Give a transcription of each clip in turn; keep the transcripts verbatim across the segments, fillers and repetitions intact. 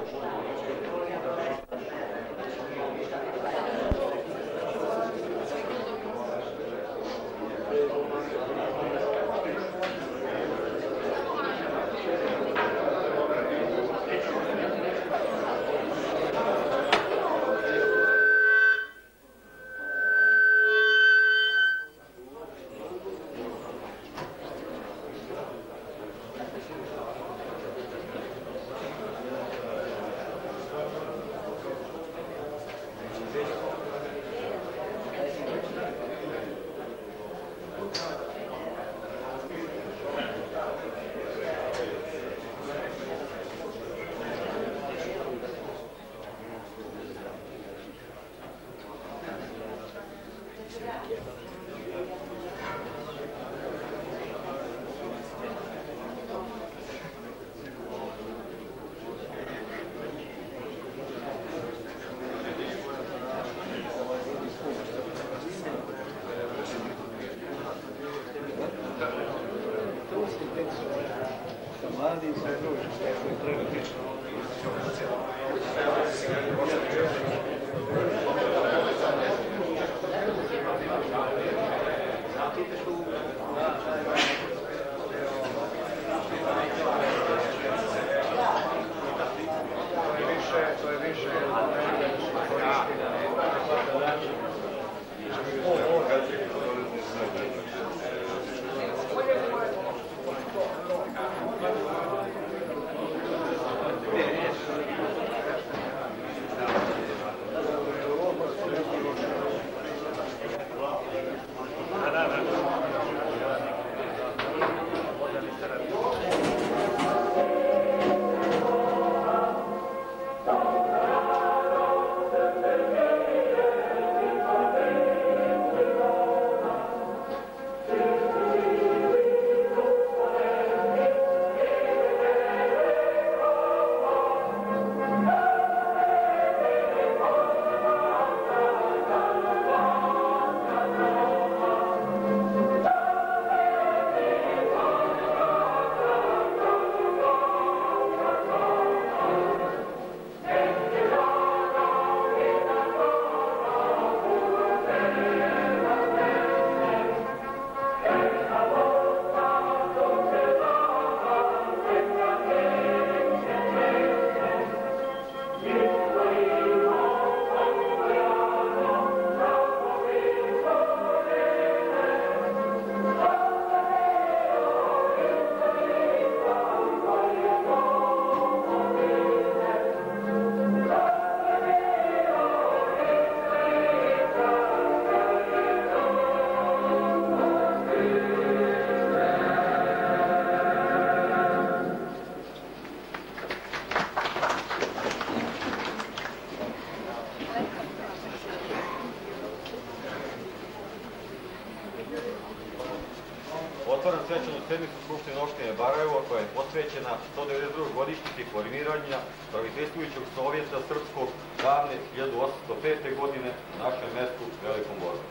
Otvaram svečanu sednicu Skupštine opštine Barajevo, koja je posvećena sto devedeset drugoj godišnjici formiranja Praviteljstvujućeg Sovjeta Srpskog davne hiljadu osamsto pete. godine u našem mestu Velikom Borgu.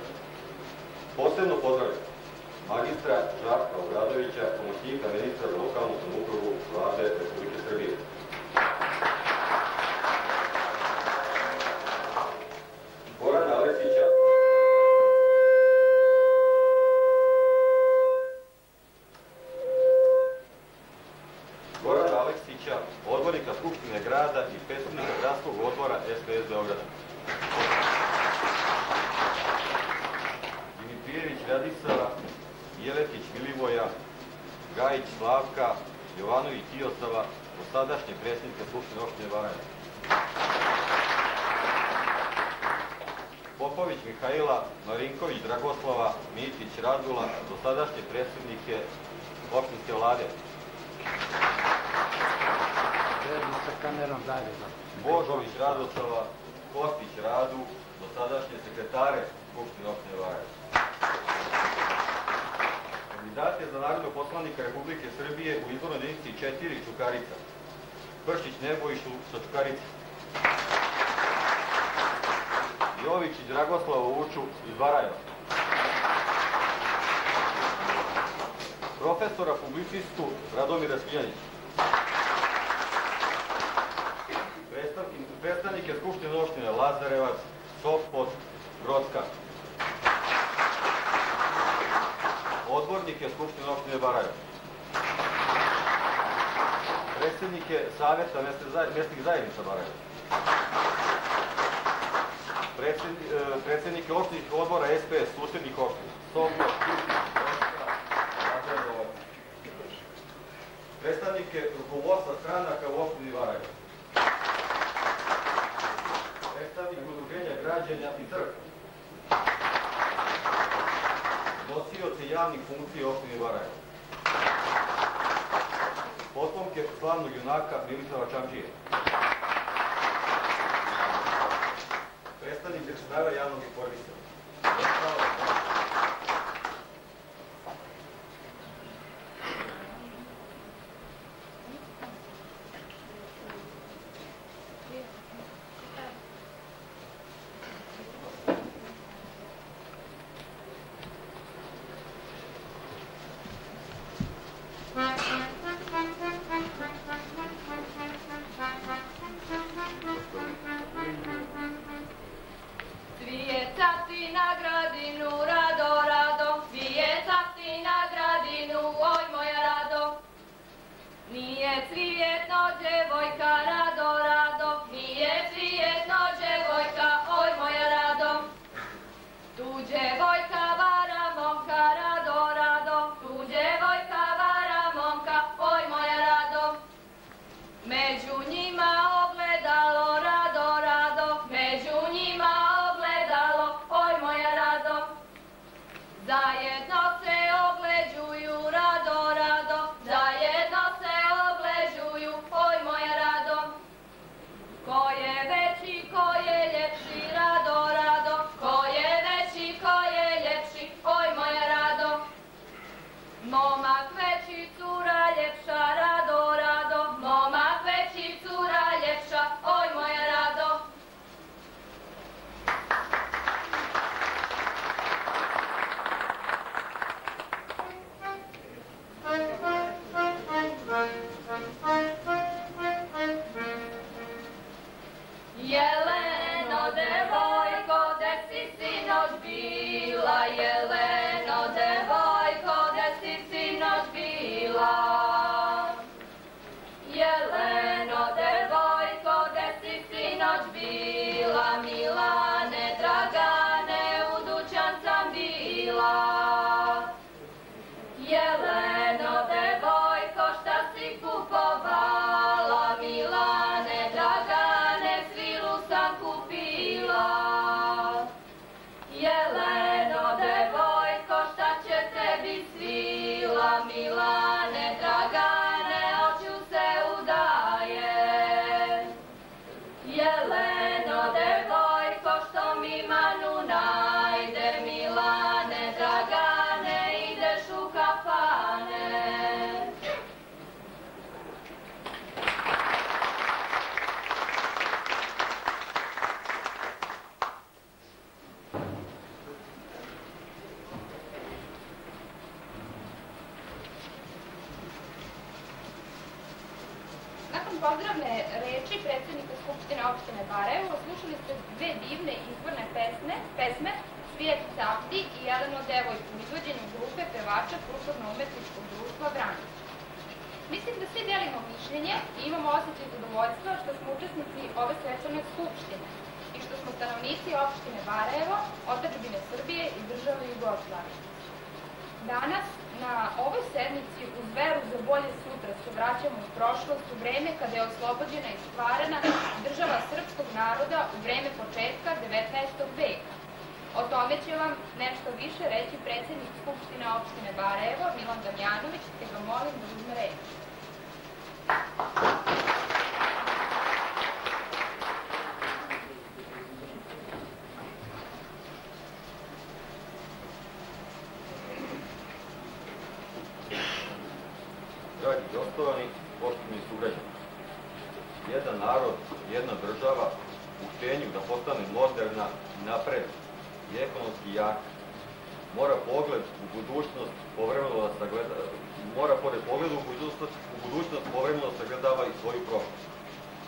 Posebno pozdravljam magistra Žarka Obradovića, pomoćnika ministra za lokalnu samoupravu Vlade Republike Srbije. Gorana Aleksića, Gorana Aleksića, odbornika Skupštine grada i predsednika gradskog odbora S D S Beograda. Dimitrijević Radisava, Jeletić Milivoja, Gajić Slavka, Jovanović Tijosava, dosadašnje predsjednika Skupštine opštine Barajevo. Popović Mihajla, Marinković Dragoslava, Mitić Radula, dosadašnje predsjednike opštinske vlade. Božović Radoslava, Kostić Radu, dosadašnje sekretare Skupštine opštine Barajevo. Kandidate za narodnog poslanika Republike Srbije u izbornoj jedinici četiri Čukarica. Pršić Nebojšu sa Čukarice. Jović i Dragoslava Vuču iz Barajeva. Profesora publicistu Radomira Smiljanića. Lazarevac, Sopot, Grocka. Odbornike Skupštine opštine Barajevo. Predsjednike Savjeta mesnih zajednica Barajevo. Predsjednike opštinih odbora S P S, susjednih opština. Sopot, predstavnike rukovodstva stranaka u opštini Barajevo. Predstavnik udruženja građana i crkve. Nosioci javnih funkcija u opštini Barajevo. Potomke slavnog junaka Milislava Čamčije. Predstavnik sekretara javnog informisanja. Pozdravne reči predsjednika Skupštine opštine Barajevo slušali ste dve divne izborne pesme, pesme Svijet Savdi i Jelenu devojku u izvođenju grupe pevača Kulturno-umetničkog društva Vranić. Mislim da svi delimo mišljenje i imamo osjećaj zadovoljstva što smo učesnici ove svečane skupštine i što smo stanovnici opštine Barajevo, otadžbine Srbije i države Jugoslavije. Danas, na ovoj sednici, uz veru za bolje sutra, se vraćamo u prošlost, u vreme kada je oslobođena i stvarana država srpskog naroda u vreme početka devetnaestog veka. O tome će vam nešto više reći predsjednik Skupštine opštine Barajevo, Milan Damjanović, te ga molim da uzme reč. Dragi gostovani, poštovani sugrađani, jedan narod, jedna država u htenju da postane moderna i napredna i ekonomski jaka, mora pogled u budućnost povremeno da sagleda, mora pored pogleda u budućnost, u budućnost povremeno da sagledava i svoju prošlost.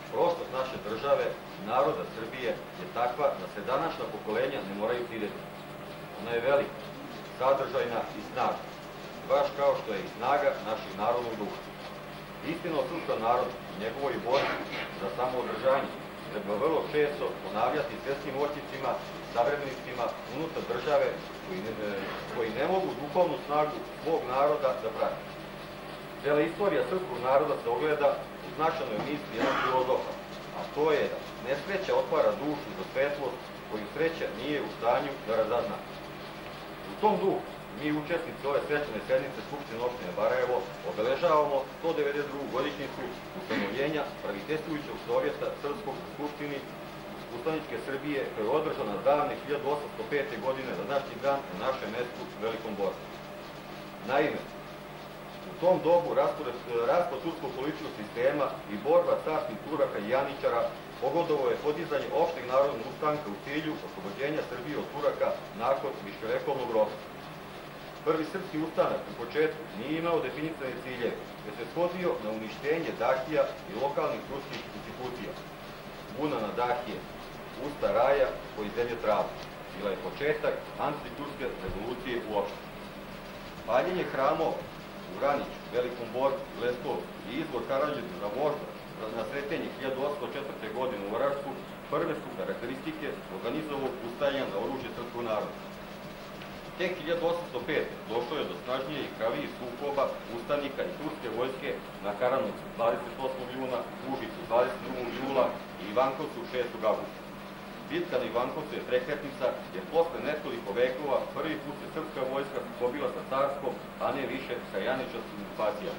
Prostost naše države i naroda Srbije je takva da se današnja pokolenja ne moraju stideti. Ona je velika, sadržajna i snažna, baš kao što je i snaga naših narodnog duha. Istina o srpskom narodu i njegovoj borbi za samoodržanje treba vrlo često ponavljati svetskim moćnicima, savremenicima unutar države koji ne, koji ne mogu duhovnu snagu svog naroda da prati. Cela istorija srpskog naroda se ogleda u značajnoj misli jednog filozofa, a to je da nesreća otvara dušu za svetlost koju sreća nije u stanju da razazna. U tom duhu mi, učesnici ove svečane sednice Skupštine opštine Barajevo, obeležavamo sto devedeset drugu godišnjicu ustanovljenja Praviteljstvujućeg sovjeta Srpskog u Skupštini Ustaničke Srbije, koja je održana davne hiljadu osamsto pete. godine na današnji dan u našem mestu Velikom Borku. Naime, u tom dobu raspad turskog političkog sistema i borba carskih Turaka i Janičara pogodovao je podizanje opšteg narodnog ustanka u cilju oslobođenja Srbije od Turaka nakon viševekovnog ropstva. Prvi srpski ustanak u početku nije imao definisane ciljeve, jer se svodio na uništenje Dahija i lokalnih turskih institucija. Buna na Dahije, usta raja koji zemlje travu, bila je početak antiturske revolucije uopšte. Paljenje hramova u Vraniću, Velikom Borku, Leskovcu i izbor Karađorđa za vožda na Sretenje hiljadu osamsto četvrte. godine u Orašcu prve su karakteristike organizovog ustajanja na oružje srpskog naroda. Tek hiljadu osamsto pete. došlo je do snažnije i krvavijih sukoba ustanika i turske vojske na Karanovcu dvadeset osmog juna, Užicu dvadeset drugog jula i Ivankovcu šestog avgusta. Bitka na Ivankovcu je prekretnica, jer posle nekoliko vekova prvi put se srpska vojska pobila sa carskom, a ne više sa janičarskim okupacijama.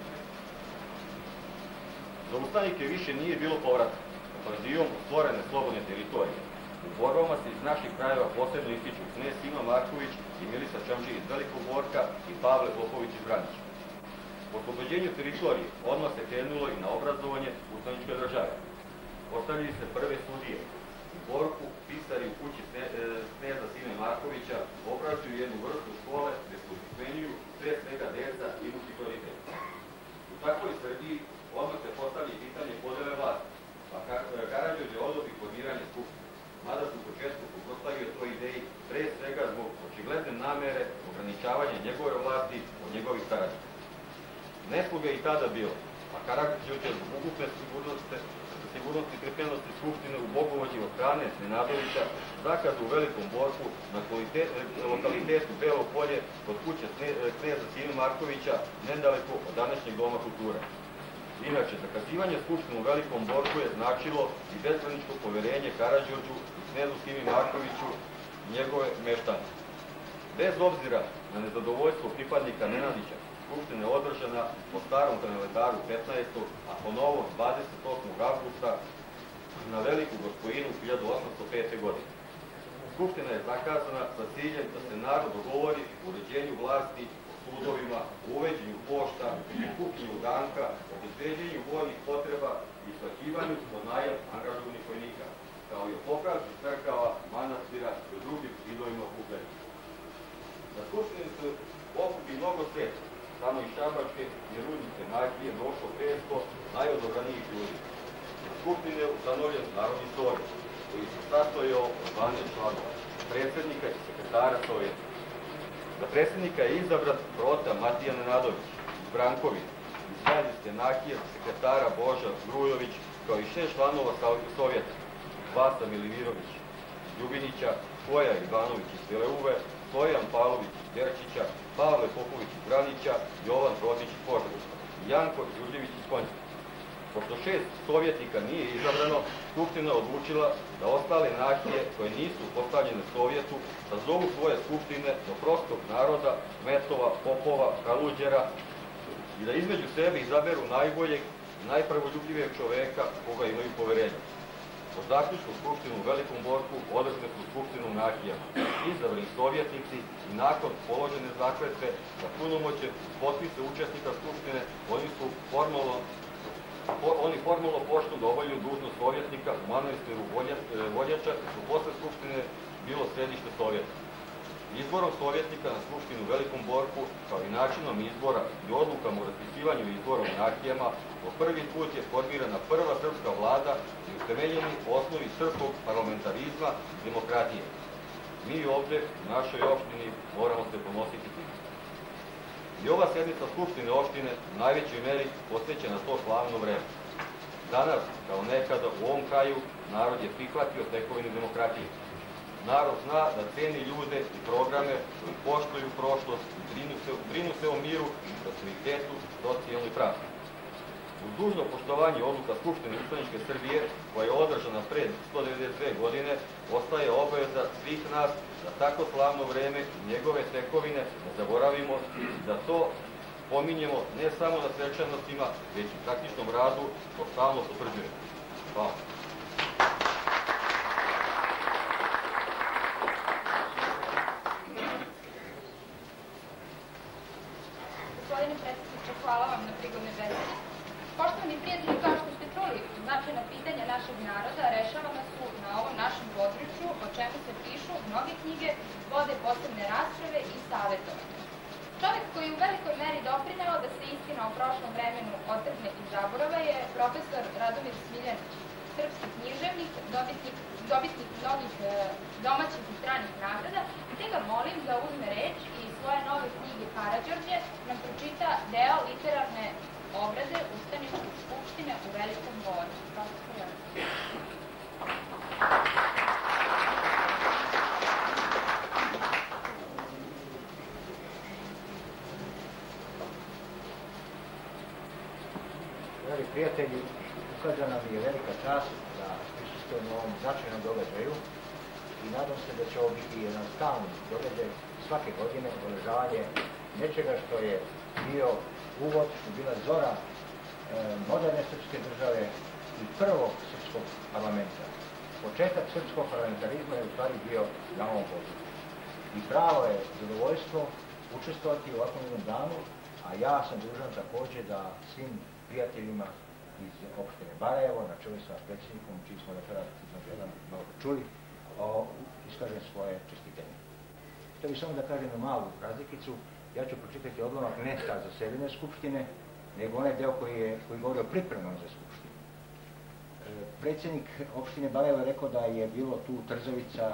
Za ustanike više nije bilo povrata. Ofanzivom stvorene slobodne teritorije. U borbama se iz naših krajeva posebno ističu knez Sima Marković i Milisa Čamđi iz Velikog Borka i Pavle Popović iz Vranića. Po oslobođenju teritorije odmah se krenulo i na obrazovanje ustaničke države. Postavljaju se prve sudije. U Borku pisari u kući kneza Sime Markovića obrazuju jednu vrstu škole gde se primenjuju pre svega deca i muški kvalitet. U takvoj Srbiji odmah se postavlja pitanje podele vlasti, pa Karađorđe odobri formiranje skupštine, mada se u početku suprotstavio toj ideji pre svega zbog očigledne namere ograničavanja njegove vlasti od njegovih saradnika. Nesluga je i tada bilo, a Karađorđe zbog ukupne sigurnosti i trpenosti skupštine u Bogovođi od strane Nenadovića zakazu u Velikom Borku na lokalitetu Belo polje kod kuće kneza Sime Markovića nedaleko od današnjeg Doma kulture. Inače, zakazivanje skupštine u Velikom Borku je značilo i bezgranično poverenje Karađorđu i knezu Simi Markoviću i njegove meštane. Bez obzira na nezadovoljstvo pripadnika Nenadića, skupština je održana po starom kalendaru petnaestog. a po novom dvadeset osmog avgusta na Veliku Gospojinu hiljadu osamsto pete. godine. Skupština je zakazana sa ciljem da se narod dogovori u uređenju vlasti, sudovima, uveđenju pošta, kupljenju danka, obezbeđenju vojnih potreba i svakivanju od najam angažovanih vojnika, kao i o popravci crkava, manastira i o drugim vidovima okupljanja. Na skupštini se okupi mnogo sveta, samo iz Šabačke i Rudnice magije došlo petsto najodobranijih ljudi. U skupštini je ustanovljen Narodni sovjet, koji se sastojao od dvanaest članova, predsjednika i sekretara sovjeta. Za predsjednika je izabran Prota Matija Nenadović iz Brankovina, iz Zaljevske Nakije, sekretara Boža Grujović, kao i šest članova sovjeta, Vasa Milimirović iz Ljubinića, Koja Ivanović iz Veleuve, Stojan Pavlović iz Derčića, Pavle Popović iz Vranića, Jovan Rodić iz Požarevca i Janko Đurđević iz Konjica. Pošto šest sovjetnika nije izabrano, skupština je odlučila da ostale nacije koje nisu postavljene Sovjetu sazovu svoje skupštine do prostog naroda, kmetova, popova, kaluđera i da između sebe izaberu najboljeg i najpravoljubljivijeg čoveka koga imaju poverenje. Po zaključku skupštinu u Velikom Borku održane su skupštinu nakijama. Izabrani sovjetnici i nakon položene zakletve za punomoćje potpise učesnika skupštine, oni su formalno Oni formalno poštu da obavljaju dužnost sovjetnika u manastiru Voljača, su posle skupštine bilo središte Sovjeta. Izborom sovjetnika na skupštinu u Velikom Borku, kao i načinom izbora i odlukama o raspisivanju izbora u nakijama, po prvi put je formirana prva srpska vlada i utemeljeni osnovi srpskog parlamentarizma i demokratije. Mi ovdje u našoj opštini moramo se ponositi tim. I ova sednica Skupštine opštine u najvećoj meri posvećena to slavno vreme. Danas, kao nekada u ovom kraju, narod je prihvatio tekovinu demokratije. Narod zna da ceni ljude i programe koji poštuju prošlost i brinu se, brinu se o miru, prosperitetu, socijalnoj pravdi. Uz dužno poštovanje odluka Skupštine Ustaničke Srbije, koja je održana pred sto devedeset dve godine, ostaje obaveza svih nas da tako slavno vreme i njegove tekovine ne zaboravimo i da to pominjemo ne samo na svečanostima, već i praktičnom radu, što stalno potvrđujemo. Hvala. Gospodine predsjedniče, hvala vam na prigodnoj besedi. Poštovani prijatelji, kao što ste čuli, značajna pitanja našeg naroda rešavana su na ovom našem području, o čemu se pišu mnoge knjige, vode posebne rasprave i savjetovanja. Čovjek koji je u velikoj meri doprineo da se istina o prošlom vremenu otrgne iz zaborava je profesor Radomir Smiljanić, srpski književnik, dobitnik, dobitnik mnogih e, domaćih i stranih nagrada, te ga molim da uzme reč i svoje nove knjige Karađorđe nam pročita deo literarne obrade Ustaničke skupštine u Velikom Boru. Dragi prijatelji, ukazana nam je velika čast da prisustvujemo ovom značajnom događaju i nadam se da će ovo biti jedan stalni događaj svake godine, obeležavanje nečega što je bio uvod, što je bila zora e, moderne srpske države i prvog srpskog parlamenta. Početak srpskog parlamentarizma je u stvari bio na ovom području. I pravo je zadovoljstvo učestvovati u ovakvom jednom danu, a ja sam dužan također da svim prijateljima iz opštine Barajevo, na čelu sa predsjednikom, čiji smo referat između jedan malo čuli, o, iskažem svoje čestitenje. Htio bih samo da kažem jednu malu razlikicu. Ja ću pročitati odlomak ne sa zaseljene skupštine, nego onaj deo koji, je, koji govori o pripremama za skupštinu. E, predsjednik opštine Barajevo je rekao da je bilo tu trzavica,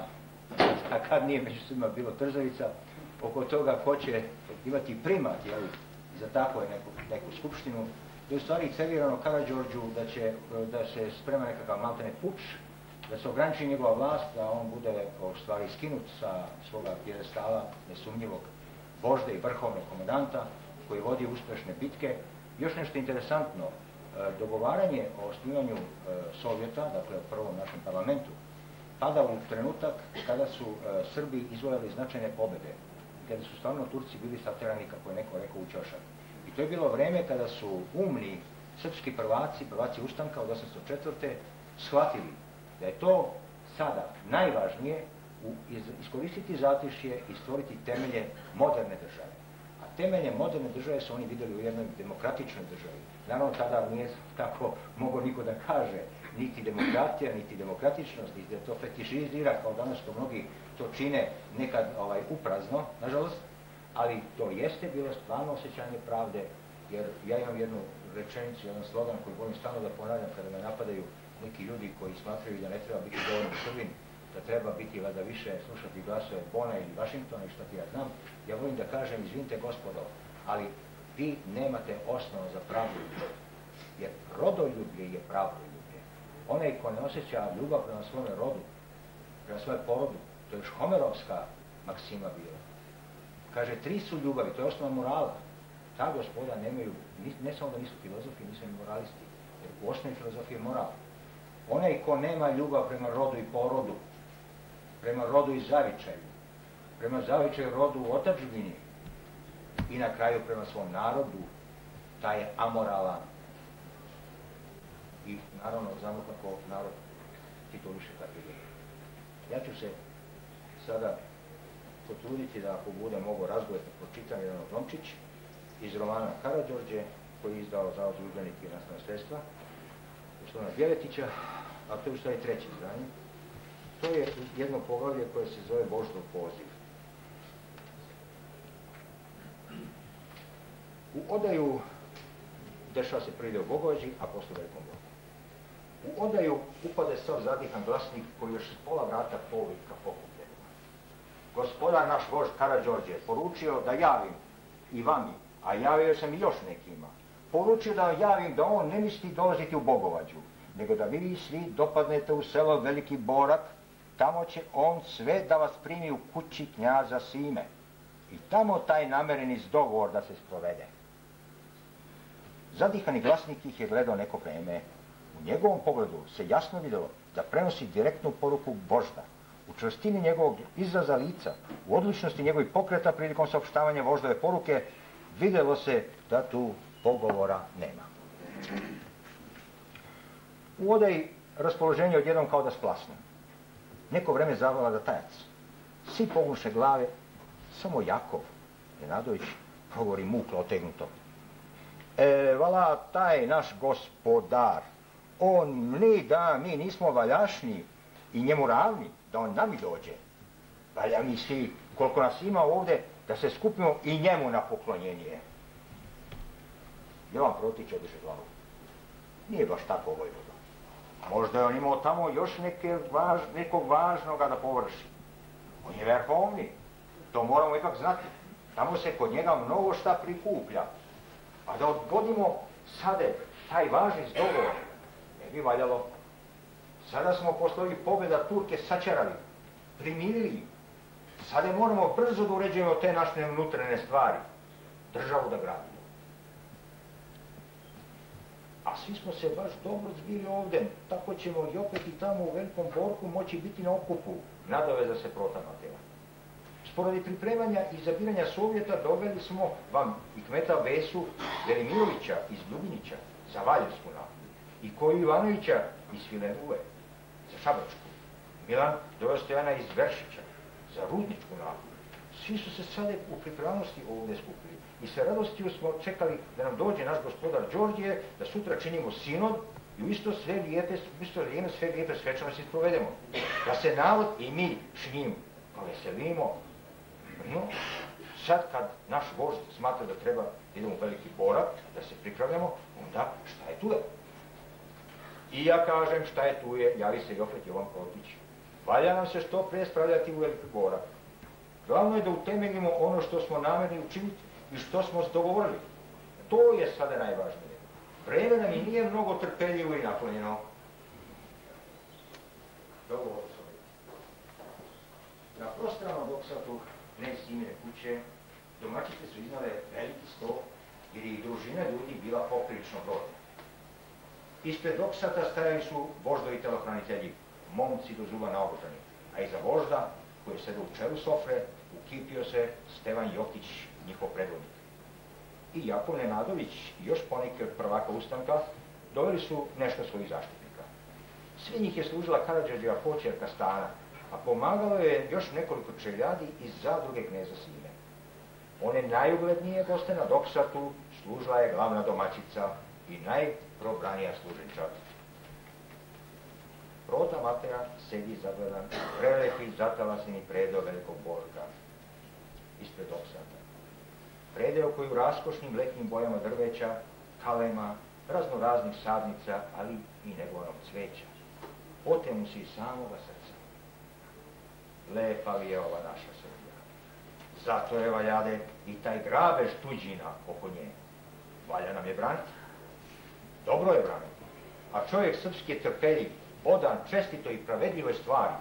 a kad nije među svima bilo trzavica, oko toga ko će imati primat, jel, za takvu neku, neku skupštinu, da je u stvari servirano Karađorđu da, će, da se sprema nekakav maltene puč, da se ograniči njegova vlast, da on bude u stvari skinut sa svoga pjedestala nesumnjivog vožda i vrhovnog komandanta koji vodi uspešne bitke. Još nešto interesantno, dogovaranje o osnivanju Sovjeta, dakle u prvom našem parlamentu, pada u trenutak kada su Srbi izvojali značajne pobjede, kada su stvarno Turci bili saterani, kako je neko rekao, u ćošak. I to je bilo vreme kada su umni srpski prvaci, prvaci ustanka od osamsto četvrte shvatili da je to sada najvažnije iskoristiti zatišje i stvoriti temelje moderne države. A temelje moderne države su oni vidjeli u jednoj demokratičnoj državi. Naravno, tada nije tako mogao niko da kaže niti demokratija, niti demokratičnost, niti da to fetišizira, kao danas što mnogi to čine nekad ovaj, uprazno, nažalost, ali to jeste bilo stvarno osjećanje pravde, jer ja imam jednu rečenicu, jedan slogan koji volim stalno da ponavljam kada me napadaju neki ljudi koji smatraju da ne treba biti dovoljno Srbin, da treba biti valjda više slušati glasove Bona ili Vašingtona i šta ti ja znam. Ja volim da kažem, izvinite gospodo, ali vi nemate osnova za pravdoljublje, jer rodoljublje je pravdoljublje. Onaj ko ne osjeća ljubav prema svome rodu, prema svoje porodu, to je još Homerovska maksima bila. Kaže, tri su ljubavi, to je osnova morala. Ta gospoda nemaju, ne samo da nisu filozofi, nisu ni moralisti, jer u osnovi filozofije je moral. Onaj ko nema ljubav prema rodu i porodu, prema rodu i zavičaju, prema zavičaju rodu u otadžbini i na kraju prema svom narodu, taj je amoralan. I naravno znamo kako narod tituliše takve ljude. Ja ću se sada potruditi da ako bude mogo razgovoriti pročitam jedan odlomčić iz romana Karađorđe koji je izdao Zavod za udžbenike i nastavna sredstva gospodina Bjeletića, a to je u stvari treće izdanje. To je jedno poglavlje koje se zove Boždov poziv. U odaju dešava se prvi u Bogovađi, a poslije Velikom Borgu. U odaju upade sav zadihan glasnik koji još s pola vrata povika pokupljenima. Gospodar naš vožd Karađorđe je poručio da javim i vami, a javio sam i još nekima, poručio da vam javim da on ne misli dolaziti u Bogovađu, nego da vi svi dopadnete u selo Veliki Borak, tamo će on sve da vas primi u kući knjaza Sime i tamo taj namereni dogovor da se sprovede. Zadihani glasnik ih je gledao neko vreme. U njegovom pogledu se jasno vidjelo da prenosi direktnu poruku vožda. U čvrstini njegovog izraza lica, u odličnosti njegovih pokreta prilikom saopštavanja voždove poruke, vidjelo se da tu pogovora nema. U odaji raspoloženje odjednom kao da splasne. Neko vreme zavala da tajac. Svi pognuše glave, samo Jakov, Nenadović, progovori muklo otegnuto. E, vala, taj naš gospodar, on ni da mi nismo valjašni i njemu ravni, da on nami dođe. Valja mi svi, koliko nas ima ovdje, da se skupimo i njemu na poklonjenje. Jovan Protić odiže glavu. Nije baš tako vojvoda. Možda je on imao tamo još neke važ, nekog važnoga da površi. On je verhovni, to moramo ipak znati. Tamo se kod njega mnogo šta prikuplja. A da odgodimo sada taj važni dogovor, ne bi valjalo. Sada smo posle ovih pobjeda Turke sačarali, primirili. Sada moramo brzo da uređujemo te naše unutrene stvari, državu da gradimo. A svi smo se baš dobro zbili ovdje, tako ćemo i opet i tamo u Velikom Borku moći biti na okupu, nadoveza se Prota Mateja. Sporadi pripremanja i zabiranja Sovjeta doveli smo vam i kmeta Vesu Velimirovića iz Ljubinića za Valjevsku naftu i Koju Ivanovića iz Filenuve za Šabačku. Milan doveo Stojana iz Veršića za Rudničku naftu. Svi su se sada u pripravnosti ovdje skupili i sa radostiju smo čekali da nam dođe naš gospodar Đorđe, da sutra činimo sinod i u isto sve lijepe, u isto vrijeme sve lijepe svečanosti provedemo. Da se narod i mi činimo, pa veselimo. No, sad kad naš vožd smatra da treba idemo u Veliki Borak, da se pripravljamo, onda šta je tu je? I ja kažem šta je tu je, javi se i opet Jovan Protić. Valja nam se što prije spravljati u Veliki Borak. Glavno je da utemeljimo ono što smo namerni učiniti i što smo dogovorili. To je sada najvažnije. Vreme nam i nije mnogo trpeljivo i naklonjeno. Dogovor s ovim. Na prostranom doksatu ne Simine kuće, domaćice su iznale veliki sto, jer je i družina ljudi bila poprilično brojna. Ispred doksata stajali su voždovi telohranitelji, momci do zuba naoružani, a iza vožda, koji je sedao u čelu sofre, ukipio se Stevan Jokić, njihov predvodnik. I Jakov Nenadović i još poneki od prvaka ustanka doveli su nešto svojih zaštitnika. Sve njih je služila Karađorđeva počerka Stana, a pomagalo je još nekoliko čeljadi iz zadruge kneza Sime. One najuglednije goste na doksatu služila je glavna domaćica i najprobranija služenča. Prota Mateja sedi zagledan, prelepi zatalasni predeo Velikog Borka ispred doksata. Predeo koji u raskošnim letnjim bojama drveća, kalema, raznoraznih sadnica, ali i negovanog cveća. Otemu se iz samoga srca. Lepa li je ova naša Srbija. Zato je valjade i taj grabež tuđina oko nje. Valja nam je braniti. Dobro je braniti. A čovjek srpski je trpeljiv, odan, čestito i pravedljivoj stvari.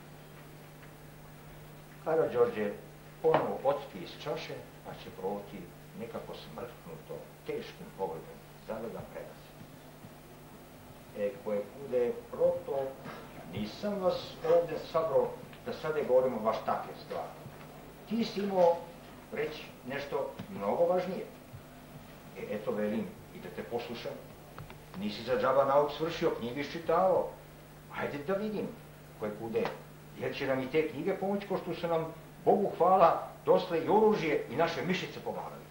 Karađorđe ponovo ocpi iz čaše, pa će proći nekako smrknuto, teškim pogledom, zagledan predas. E, koje bude proto, nisam vas ovdje sabro da sada govorimo baš takve stvari. Ti si imao reći nešto mnogo važnije. E, eto velim, i da te poslušam. Nisi za džaba nauk svršio, knjige iščitavao. Hajde da vidim koje bude. Jer će nam i te knjige pomoći, ko što su nam, Bogu hvala, dosle i oružje i naše mišice pomagali.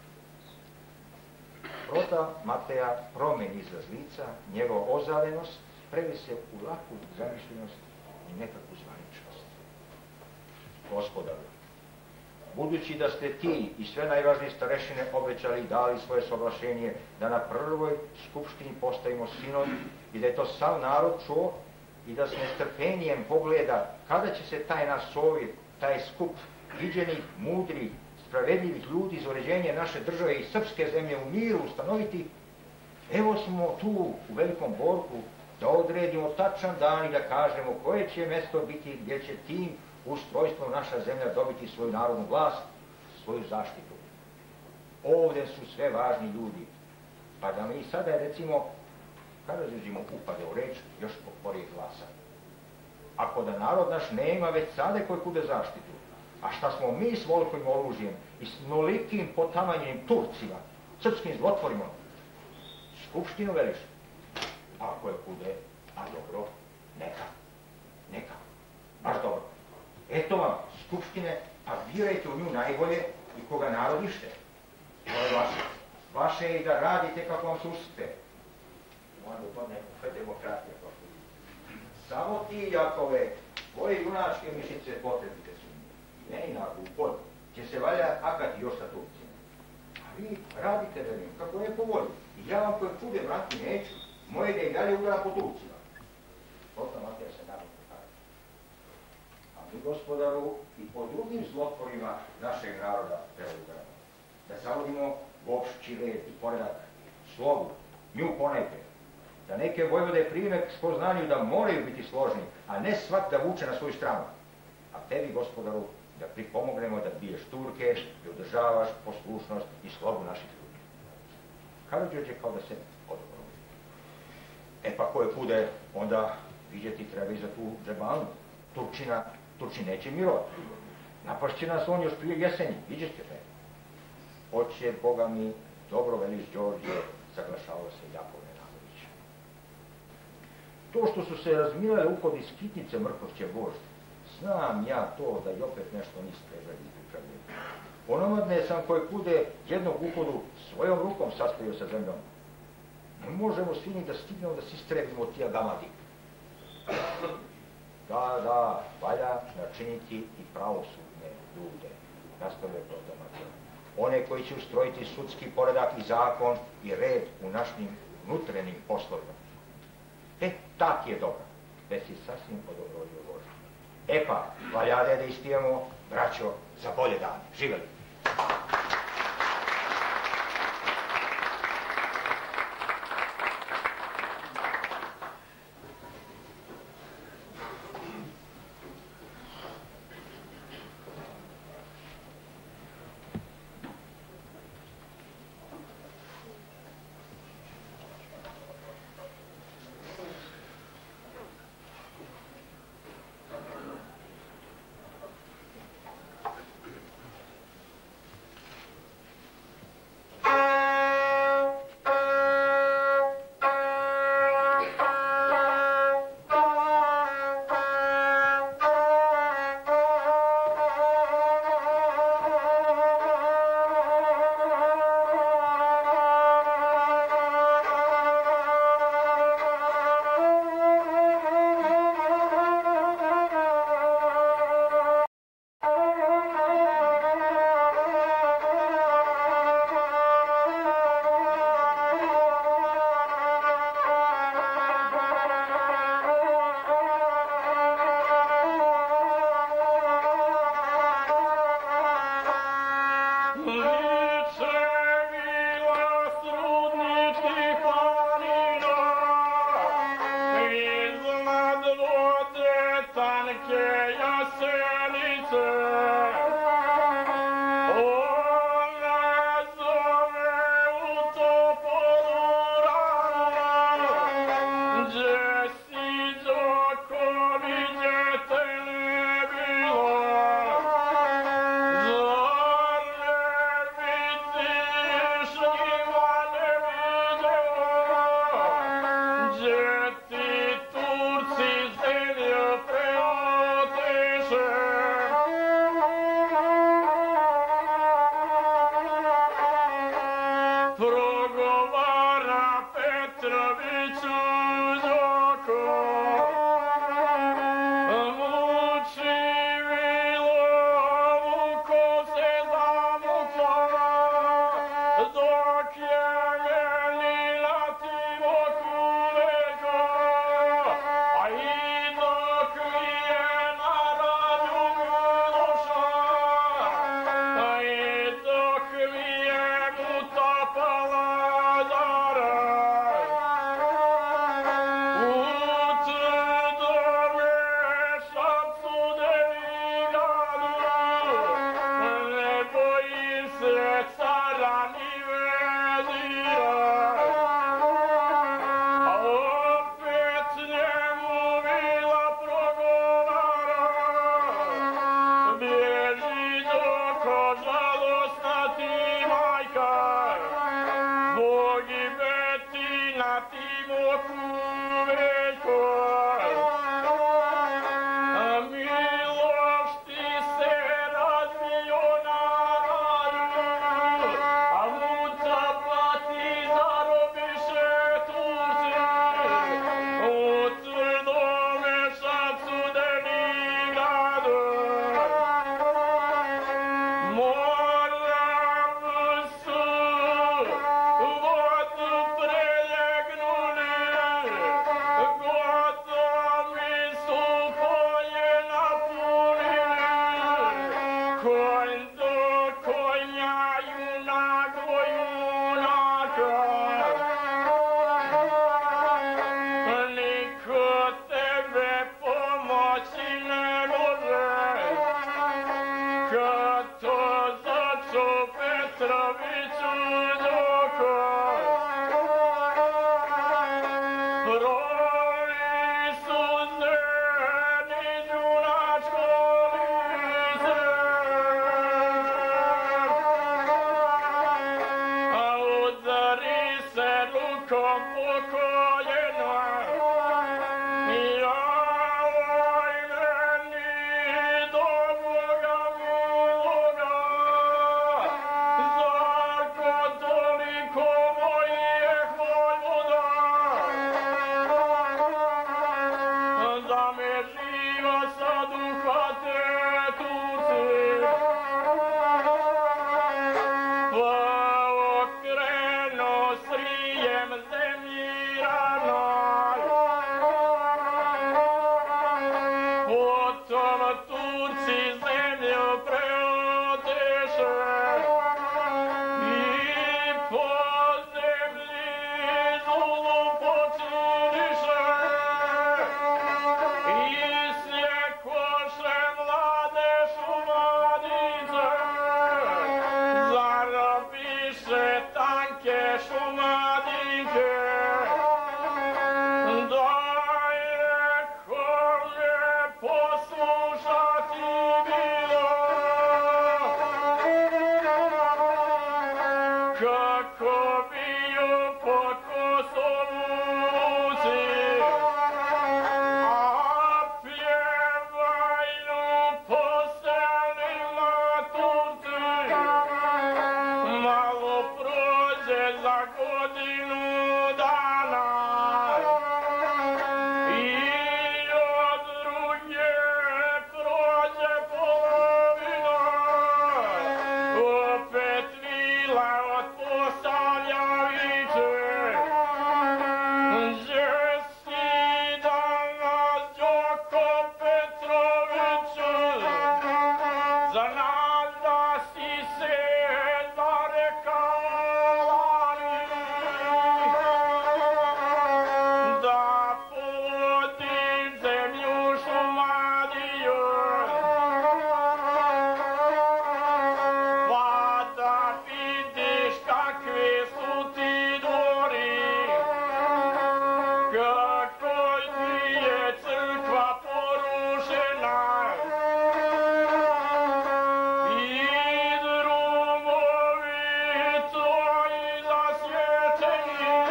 Prota Mateja promeni izraz lica, njegova ozarenost previ se u laku zamišljenost i nekakvu zvaničnost. Gospodaru, budući da ste ti i sve najvažnije starešine obećali i dali svoje saglašenje da na prvoj skupštini postavimo sinod i da je to sav narod čuo i da s nestrpljenjem pogleda kada će se taj naš sovjet, taj skup viđenih, mudrih, spravedljivih ljudi iz uređenja naše države i srpske zemlje u miru ustanoviti, evo smo tu u Velikom Borku da odredimo tačan dan i da kažemo koje će mjesto biti gdje će tim ustrojstvom naša zemlja dobiti svoju narodnu vlast, svoju zaštitu. Ovdje su sve važni ljudi, pa da mi sada recimo, kada uzimo upade u reč, još poporije glasa. Ako da narod naš nema već sada koji kude zaštitu, a šta smo mi s volikim oružjem i s nolikim potamanjenim Turcima, srpskim zlotvorima, skupštinu veliš, ako je kude, a dobro, neka, neka, baš dobro. Eto vam skupštine, a birajte u nju najbolje i koga narod ište. To je vaše. Vaše je i da radite kako vam se uspe. Onda to neka demokratija. Samo ti, Jakove, tvoje junačke mišice potrebite su. Ne inako, u polju. Će se valja akati još sa Turcima. A vi radite da njim, kako je po volji. I ja vam koje kude mrati neću, moje da i dalje ugram po Turcima. Toto Matija se nam pokaže. A mi, gospodaru, i po drugim zlotvorima našeg naroda treba ugramo. Da zavodimo opšći red i poredak, slogu, nju ponajpe. Da neke vojvode prime k spoznanju da moraju biti složni, a ne svak da vuče na svoju stranu. A tebi, gospodaru, da pripomognemo da biješ Turke i održavaš poslušnost i slogu naših ljudi. Karađorđe kao da se odobro. E pa koje kude, onda vidjeti treba i za tu džebanu. Turčina, Turčin neće mirovat. Napašće nas on još prije jeseni, vidjet ćete. Hoće, Boga mi, dobro veliš Đorđe, saglašavao se Jakov Nenadović. To što su se razmilale uhodi skitnice Mrkošće Božde, znam ja to da i opet nešto niste želi učavljeni. Onomadne sam koje kude jednog uhodu svojom rukom sastavio sa zemljom. Ne možemo svi ni da stignemo da se istrebimo tija gamadi. Da, da, valja načiniti i pravosudne ljude, nastavlja protomacija. One koji će ustrojiti sudski poredak i zakon i red u našim внутренним poslovima. E, tak je dobro. Već si sasvim odobrodio Bože. E pa, valjade da ispijemo, braćo, za bolje dane. Živeli! Turci zelju preote da me živa sad uhvate Turci. Pa okrenu srijem zemlji ravnoj, potom Turci zemlju preoteše i po zemlji zulu počiniše i sjekoše mlade šumadice, zarobiše tanke šumadinke, da je kome poslušati bilo, kako biju po Kosovuci, a pjevaju po selima Turci. Malo prođe za godinu dana i od druge prođe polovina, opet vila od Posavlja viče, gdje si danas Đoko Petroviću, za nas da si se zarekao lani, da povodi zemlju Šumadiju, pa da vidiš kakvi su ti dvori, kako ti je crkva porušena i drugovi tvoji zasječeni.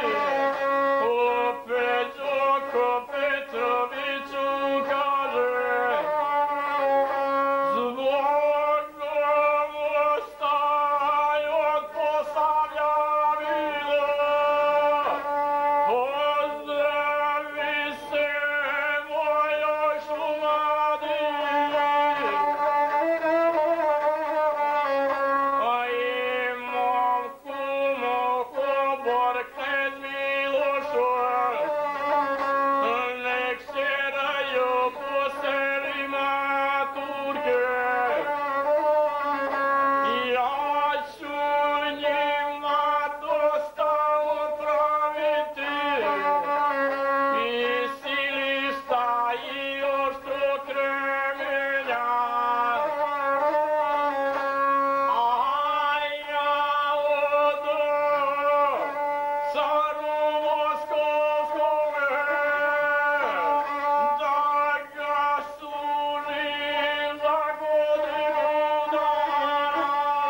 Opet Đoko Petroviću kaže, zbogom ostaj od Posavlja bilo, pozdravi se mojoj Šumadiji. A i mom kumu Hobor knez Milošu, nek sjeraju po selima Turke. Ja ću njima dosta opraviti i silišta i oštro kremenja, a ja odo caru Moskovskome, da ga služim za godinu dana.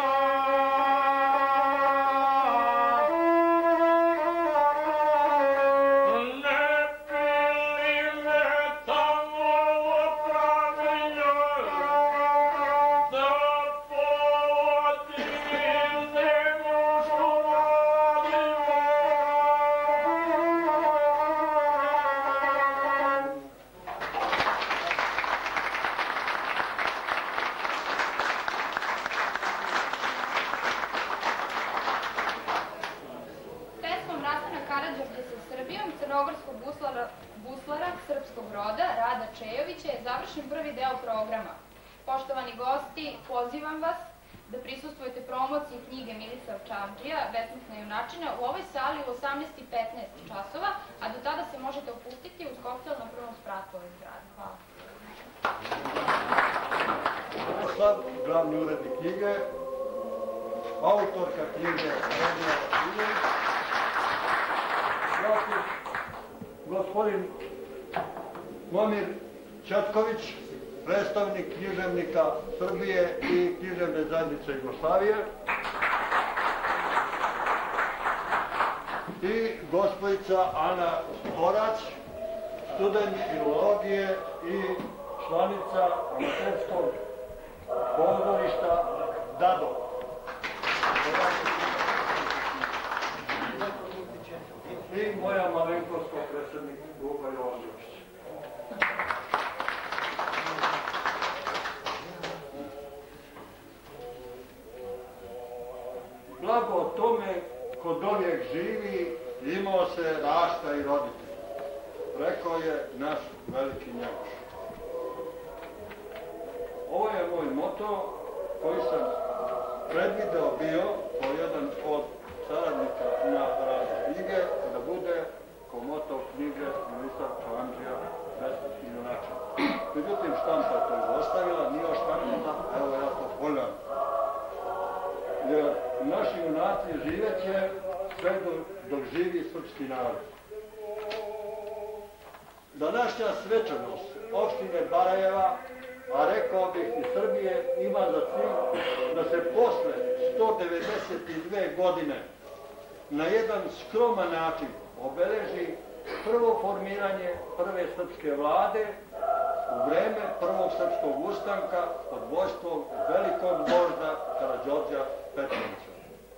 Ne bi me tamo opravio, da povodim zemlju Šumadiju. Pesmom Rasana Karadžorđa sa Srbijom, crnogorskog buslara, buslara srpskog roda Rada Čejovića je završen prvi deo programa. Poštovani gosti, pozivam vas da prisustvujete promociji knjige Milica Ovčarđija, Besmislena junačina, u ovoj sali u osamnaest i petnaest časova, a do tada se možete opustiti uz koktel na prvom spratu ove zgrade. Hvala. Sad glavni urednik knjige, autorka knjige Radija Ilić, zatim gospodin Momir Četković, predstavnik književnika Srbije i književne zajednice Jugoslavije, i gospojica Ana Sporać, student filologije i članica amaterskog pozorišta Dado. I moja malenkost kao predsjednik Luka Jovanović. se rašta i roditi. Rekao je naš veliki Njegoš. Ovo je moj moto koji sam predvideo bio kao jedan od saradnika na radu knjige, da bude kao moto knjige ministar Čalandžija Besmrtni junači. Međutim, štampa je to izostavila, nije oštampala, evo ja to ponavljam. Jer naši junaci živeće sve dok živi srpski narod. Današnja svečanost opštine Barajeva, a rekao bih i Srbije, ima za cilj da se posle sto devedeset dve godine na jedan skroman način obeleži prvo formiranje prve srpske vlade u vreme prvog srpskog ustanka pod vođstvom velikog vožda Karađorđa Petrovića.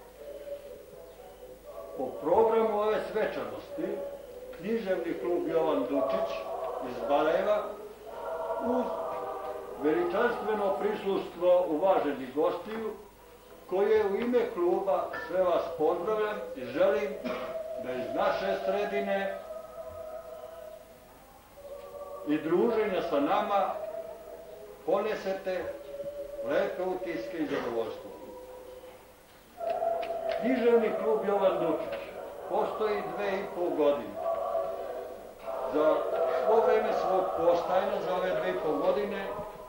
Po programu ove svečanosti književni klub Jovan Dučić iz Barajeva uz veličanstveno prisustvo uvaženih gostiju koje u ime kluba sve vas pozdravljam i želim da iz naše sredine i druženja sa nama ponesete lepe utiske i zadovoljstvo. Književni klub Jovan Dučić postoji dve i pol godine. Za svo vreme svog postajanja, za ove dve i pol godine,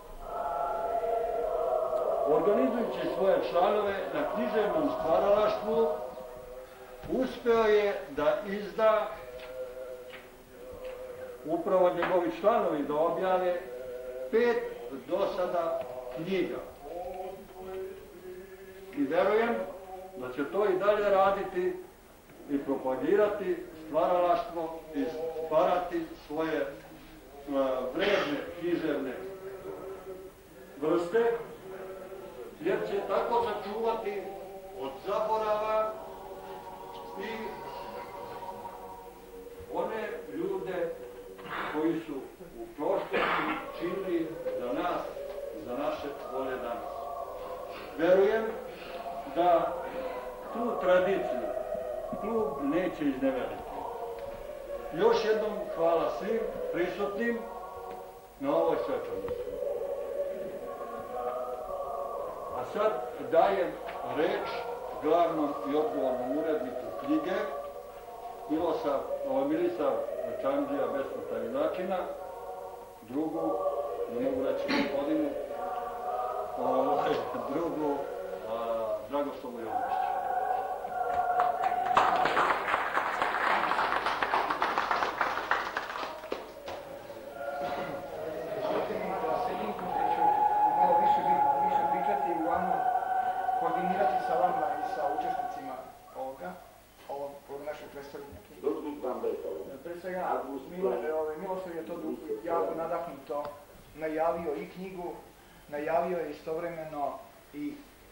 organizujući svoje članove na književnom stvaralaštvu, uspeo je da izda, upravo njegovi članovi da objave, pet do sada knjiga. I verujem da će to i dalje raditi i propagirati stvaralaštvo i stvarati svoje vredne književne vrste, jer će tako sačuvati od zaborava i one ljude koji su u prošlosti činili za nas, za naše bolje danas. Verujem da tu tradiciju klub neće izneveriti. Još jednom hvala svim prisutnim na ovoj svečanosti. A sad dajem reč glavnom i odgovornom uredniku knjige, Milosav, Milisav Čalandžija Besmrtna junačina, drugu, ne mogu reći gospodinu, drugu Dragoslavu Jovičiću. Koordinirati sa vama i sa učesnicima ovoga, ovog našeg predstavljanja knjige. Pre svega, Milosav je to jako nadahnuto najavio i knjigu, najavio je istovremeno i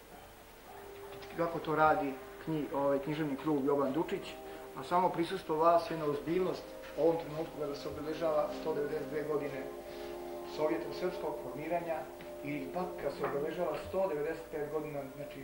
kako to radi knji, ovaj, književni klub Jovan Dučić, a samo prisustvo vas je na ozbiljnost u ovom trenutku kada se obeležava sto devedeset dve godine sovjetsko-srpskog formiranja i pak kad se obeležava sto devedeset pet godina, znači,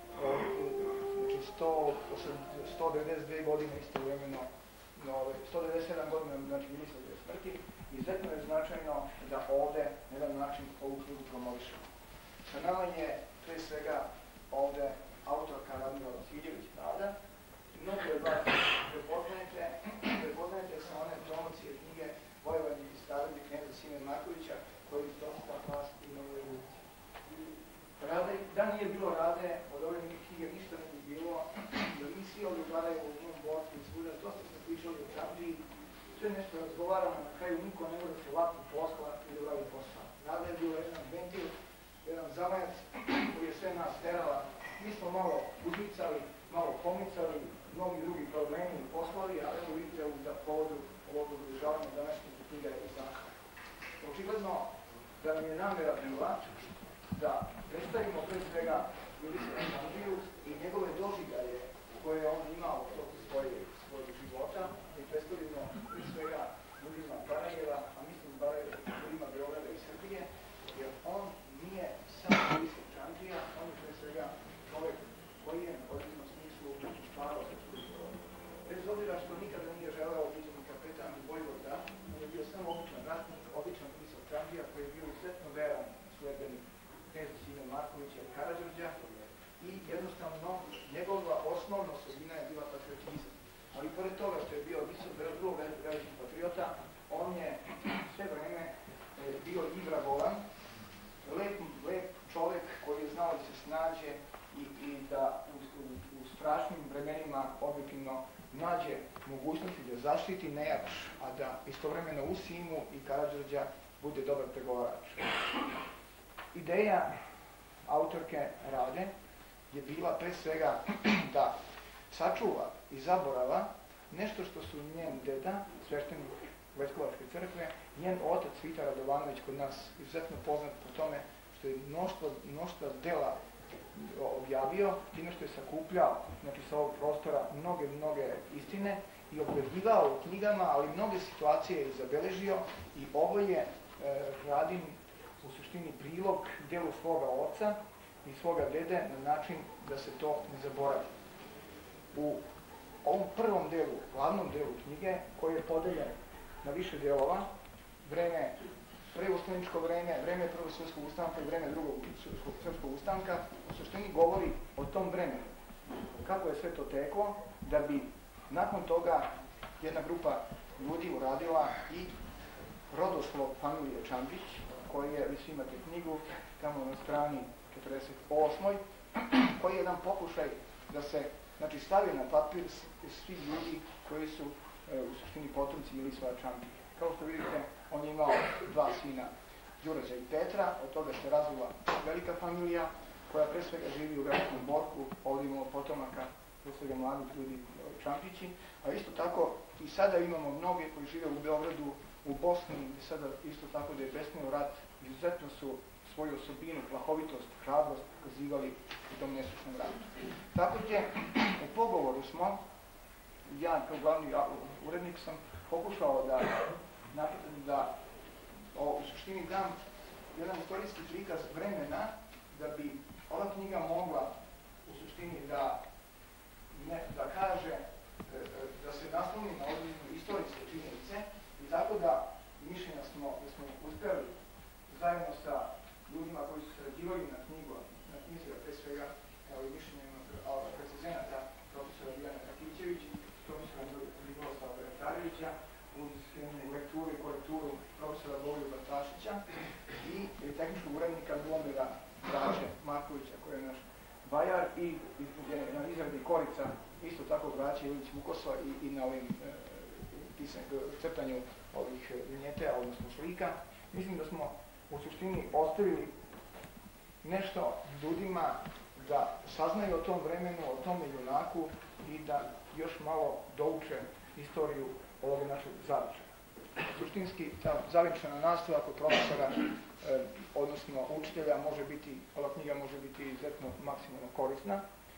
znači sto devedeset dve godine istovremeno, sto devedeset sedam godina, znači Milisavljeve smrti, izuzetno je značajno da ovde na jedan način ovu knjigu promovišemo. Sa nama je pre svega ovde autorka Radmila Vasiljević Nada. Mnogi od vas prepoznajete, prepoznajete sa one promocije knjige Vojvodin i Starovi knjeza Sime Markovića, koji dosta vas imaju u ulici. Da nije bilo Rade, od ove knjige ništa ne bi bilo, da mi svi ovdje gledaju u njom bortu i svuda, dosta smo pričali o Čalandžiji, sve nešto razgovaramo, na kraju niko ne može se lako posla i da uravi posao. Rada je bilo jedan ventil, jedan zamajac koji je sve nas terala. Mi smo malo uzmicali, malo pomicali, mnogi drugi problemi i poslovi, ali evo vidite u povodu ovog održavanja današnjeg knjiga i zakona. Očigledno da nam je namera bila da predstavimo pre svega Milisav Čalandžiju i njegove doživljaje koje je on imao u toku svojeg života i predstavimo pre svega ljudima Barajeva, a mislim ljudima Beograda i Srbije, jer on nije samo Milisav Čalandžija, on je pre svega čovek koji je u određenom smislu stvarao srpsku istoriju. Bez obzira što nikada nije dragovan, lep, lep čovjek koji je znao da se snađe i, i da u, u, u strašnim vremenima objektivno nađe mogućnosti da zaštiti nejač, a da istovremeno u Simu i Karađorđa bude dobar pregovarač. Ideja autorke Rade je bila pre svega da sačuva i zaborava nešto što su njen deda, sveštenik Letkovačke crkve, njen otac Vita Radovanović, kod nas izuzetno poznat po tome što je mnoštvo, mnoštvo dela objavio, time što je sakupljao, znači sa ovog prostora, mnoge, mnoge istine i objavljivao u knjigama, ali mnoge situacije je zabeležio i ovo je e, Radin u suštini prilog delu svoga oca i svoga dede na način da se to ne zaboravi. U ovom prvom delu, glavnom delu knjige, koji je podeljen na više delova, vreme, preustavničko vreme, vreme prvog svjetskog ustanka i vreme drugog svjetskog ustanka, u suštini govori o tom vremenu. Kako je sve to teklo, da bi nakon toga jedna grupa ljudi uradila i rodoslov familije Čambić, koji je, vi svi imate knjigu, tamo na strani četrdeset osmoj, koji je jedan pokušaj da se znači, stavi na papir svi ljudi koji su e, u suštini potomci Milisava Čambića. Kao što vidite, on je imao dva sina, Đurađa i Petra, od toga se razvila velika familija, koja pre svega živi u Velikom Borku, ovdje imamo potomaka, pre svega mladih ljudi Čampići, a isto tako i sada imamo mnoge koji žive u Beogradu, u Bosni, i sada isto tako da je besnio rat, izuzetno su svoju osobinu, plahovitost, hrabrost pokazivali u tom nesrećnom ratu. Također, u pogovoru smo, ja kao glavni urednik sam pokušao da, da o, u suštini dam jedan istorijski prikaz vremena da bi ova knjiga mogla u suštini da, ne, da kaže, da se nasloni na određene istorijske činjenice i tako da mišljenja smo, da smo uspjeli zajedno sa ljudima koji su sarađivali na knjigu, na knjizi, pre svega, evo i mišljenjima precizenata profesora Dijana Rakićević, profesora Miloslava Vretarevića, uz lekturu i korekturu profesora Bogoljuba Bartašića i tehničkog urednika Glomira Braće Markovića, koji je naš vajar, i na izradi korica isto tako Braće Ilić Vukosova i, i na ovim e, pisanju, crtanju ovih vinjete, odnosno slika. Mislim da smo u suštini ostavili nešto ljudima da saznaju o tom vremenu, o tome junaku i da još malo douče istoriju ovog našeg zavičaja. Suštinski, ta zavičajna nastava kod profesora, eh, odnosno učitelja, može biti, ova knjiga može biti izuzetno maksimalno korisna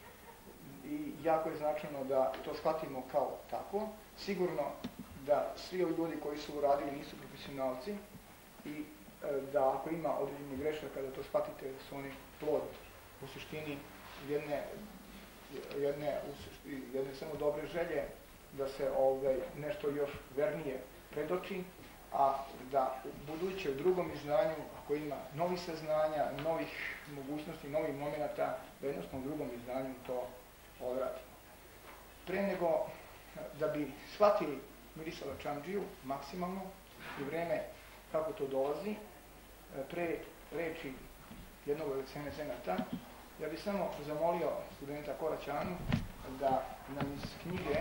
i jako je značajno da to shvatimo kao tako. Sigurno da svi ovi ljudi koji su uradili nisu profesionalci i da ako ima određenih grešaka da to shvatite da su oni plod u suštini jedne, jedne, u suštini, jedne samo dobre želje da se ovaj, nešto još vernije predoči, a da buduće u drugom izdanju, ako ima novih saznanja, novih mogućnosti, novih momenata, da jednostavno u drugom izdanju to odradimo. Pre nego da bi shvatili Mirisava Čamdžiju maksimalno i vreme kako to dolazi, pre reči jednog recenzenata, ja bih samo zamolio studenta Koraćanu da nam iz knjige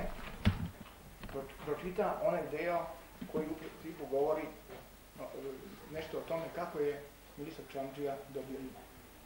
pročita onaj deo koji u principu govori nešto o tome kako je Milisav Čamdžija dobio ime.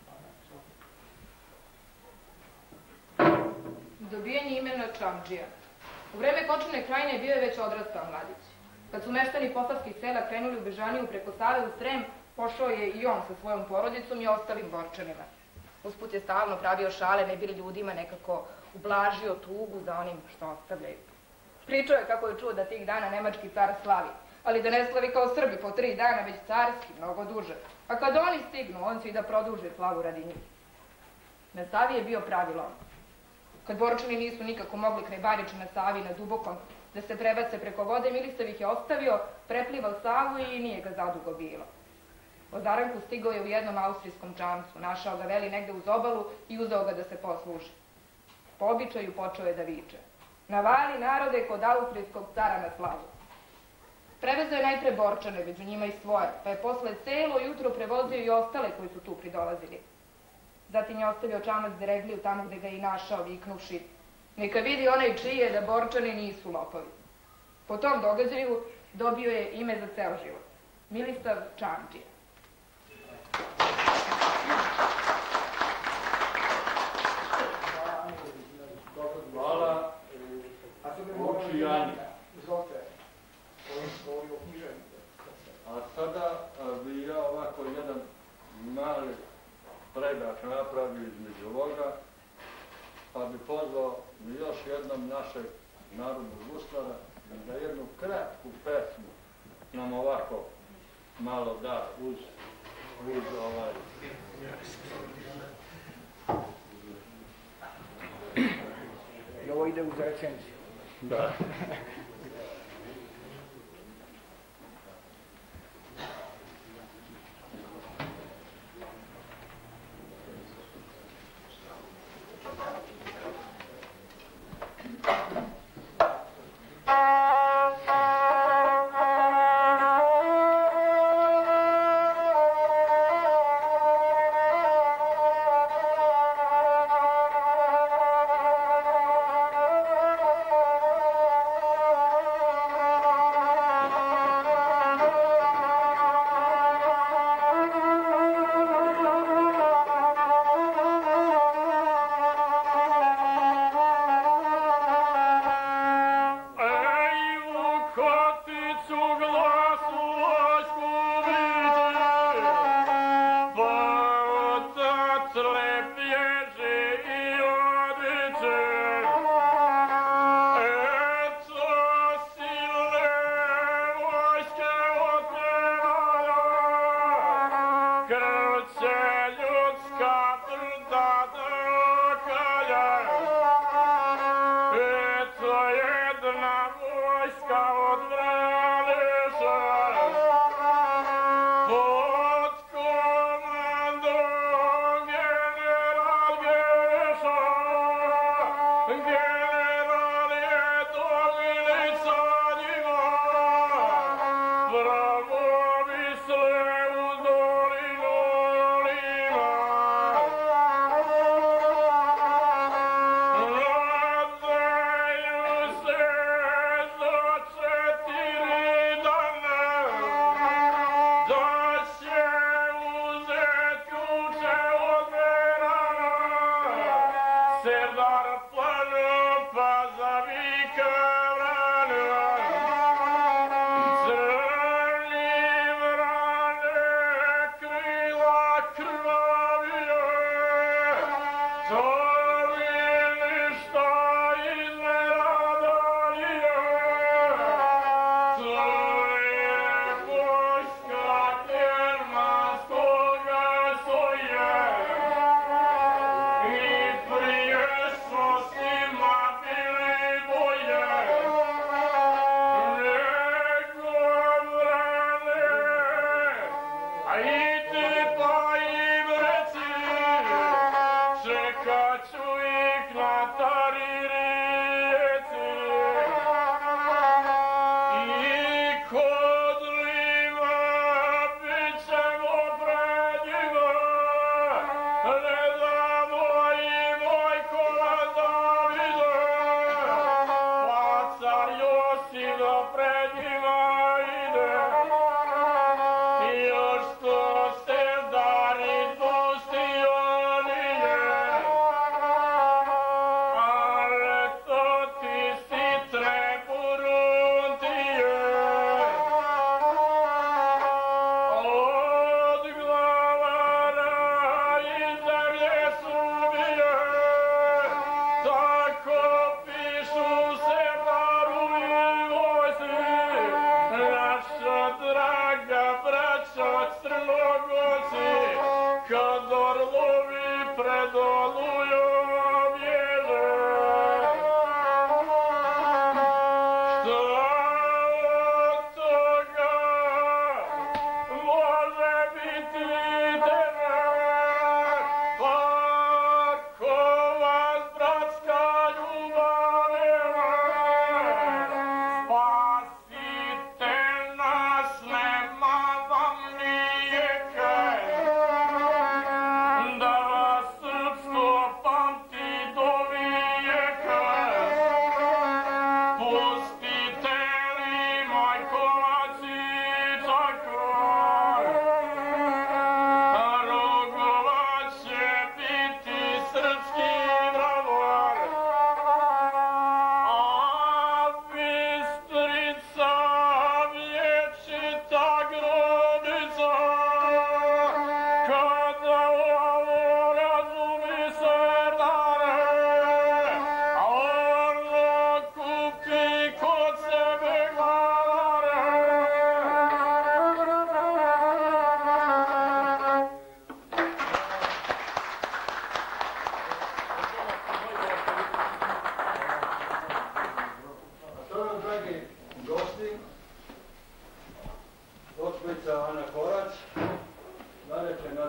Dobijanje imena Čamdžija. U vreme Kočane krajine bio je već odrastao mladić. Kad su meštani posavskih sela krenuli u bežaniju preko Save u Srem, pošao je i on sa svojom porodicom i ostalim Borčanima. Usput je stalno pravio šale, ne bi li ljudima nekako ublažio tugu za onim što ostavljaju. Pričao je kako je čuo da tih dana nemački car slavi, ali da ne slavi kao Srbi po tri dana, već carski, mnogo duže. A kad oni stignu, on će i da produže slavu radi njih. Na Savi je bio pravilo. Kad Borčani nisu nikako mogli kraj Bariča na Savi na Dubokom da se prebace preko vode, Milisav ih je ostavio, preplivao Savu i nije ga zadugo bilo. O zaranku stigao je u jednom austrijskom čamcu, našao ga veli negde uz obalu i uzeo ga da se posluži. Po običaju počeo je da viče: "Navali narode kod austrijskog cara na slavu." Prevezao je najpre Borčane, među njima i svoje, pa je posle celo jutro prevozio i ostale koji su tu pridolazili. Zatim je ostavio čamac Deregliju tamo gde ga je i našao, viknuvši: neka vidi onaj čije da Borčani nisu lopovi. Po tom događaju dobio je ime za ceo život. Milisav Čamdžija. Hvala Vučijani. A sada bi ja ovako jedan mali predah napravio između ovoga, pa bi pozvao još jednom našeg narodnog guslara da jednu kratku pesmu nam ovako malo da uz, uz ovaj... I ovo ide uz recenziju. Da.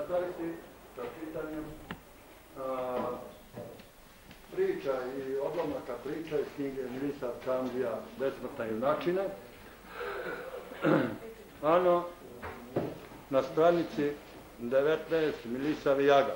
nastaviti sa čitanjem priča i odlomaka priča iz knjige Milisav Čamdija Besmrtna junačina. Ano, na stranici devetnaest Milisav jaga.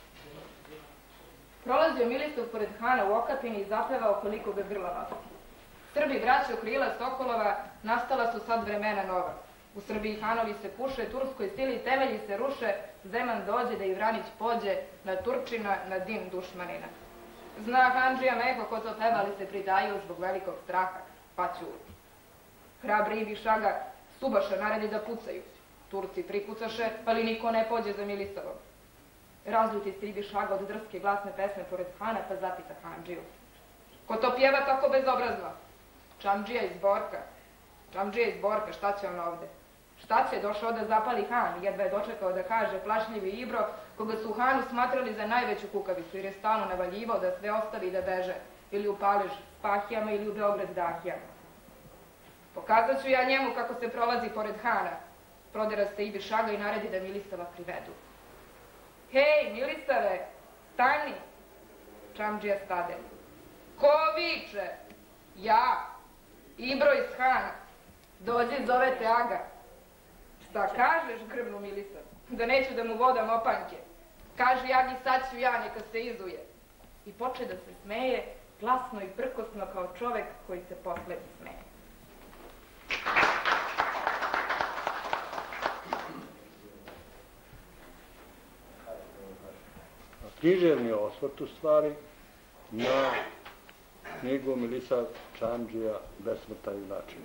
Prolazio Milisav pored Hana u okapini i zapevao koliko ga grla nosi. Srbi braćo krila Sokolova, nastala su sad vremena nova. U Srbiji Hanovi se puše, turskoj sili temelji se ruše, Zeman dođe da i Vranić pođe, na Turčina, na dim dušmanina. Zna Handžija Meho ko to pevali se pridaju zbog velikog straha, pa ćuti. Hrabri Ibi Šaga Subaša naredi da pucaju. Turci pripucaše, ali niko ne pođe za Milisavom. Razljuti se Ibi Šaga od drske glasne pesme pored Hana, pa zapita Handžiju. Ko to pjeva tako bezobrazno? Čamdžija iz Borka. Čamdžija iz Borka, šta će on ovde? Šta će, došao da zapali Han, jedva je dočekao da kaže plašljivi Ibro, koga su u Hanu smatrali za najveću kukavicu, jer je stalno navaljivao da sve ostavi i da beže, ili u Palež s Pahijama ili u Beograd s Dahijama. Pokazat ću ja njemu kako se prolazi pored Hana. Prodera se Ibi Šaga i naredi da Milisava privedu. Hej, Milisave, stani! Čamdžija stade. Ko viče? Ja, Ibro iz Hana. Dođi, zove te Aga. Šta kažeš, grbnu Milisav? Da neću da mu vodam opanke. Kaži Agi, sad ću ja, neka se izuje. I poče da se smeje, glasno i prkosno kao čovek koji se poslednji smeje. Književni osvrt u stvari na knjigu Milisav Čamdžija Besmrtna junačina.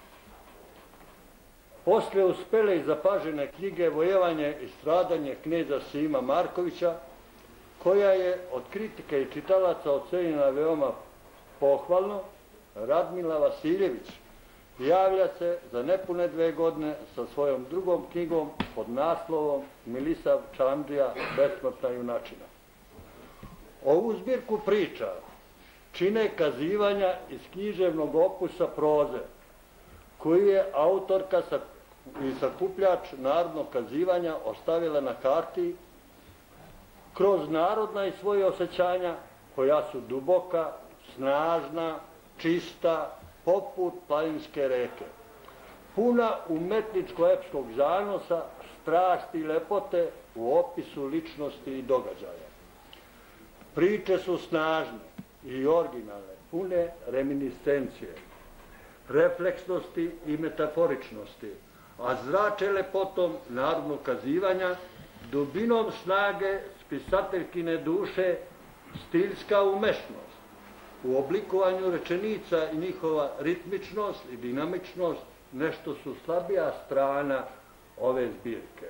Posle uspele i zapažene knjige Vojevanje i stradanje kneza Sima Markovića, koja je od kritike i čitalaca ocenjena veoma pohvalno, Radmila Vasiljević javlja se za nepune dve godine sa svojom drugom knjigom pod naslovom Milisav Čamdžija Besmrtna junačina. Ovu zbirku priča čine kazivanja iz književnog opusa proze, koji je autorka i sakupljač narodnog kazivanja ostavila na karti kroz narodna i svoje osjećanja, koja su duboka, snažna, čista, poput planinske reke, puna umetničko-epskog zanosa, strasti i lepote u opisu ličnosti i događaja. Priče su snažne i originalne, pune reminiscencije, refleksnosti i metaforičnosti, a zrače lepotom narodnog kazivanja, dubinom snage spisateljkine duše, stilska umešnost, u oblikovanju rečenica i njihova ritmičnost i dinamičnost nešto su slabija strana ove zbirke.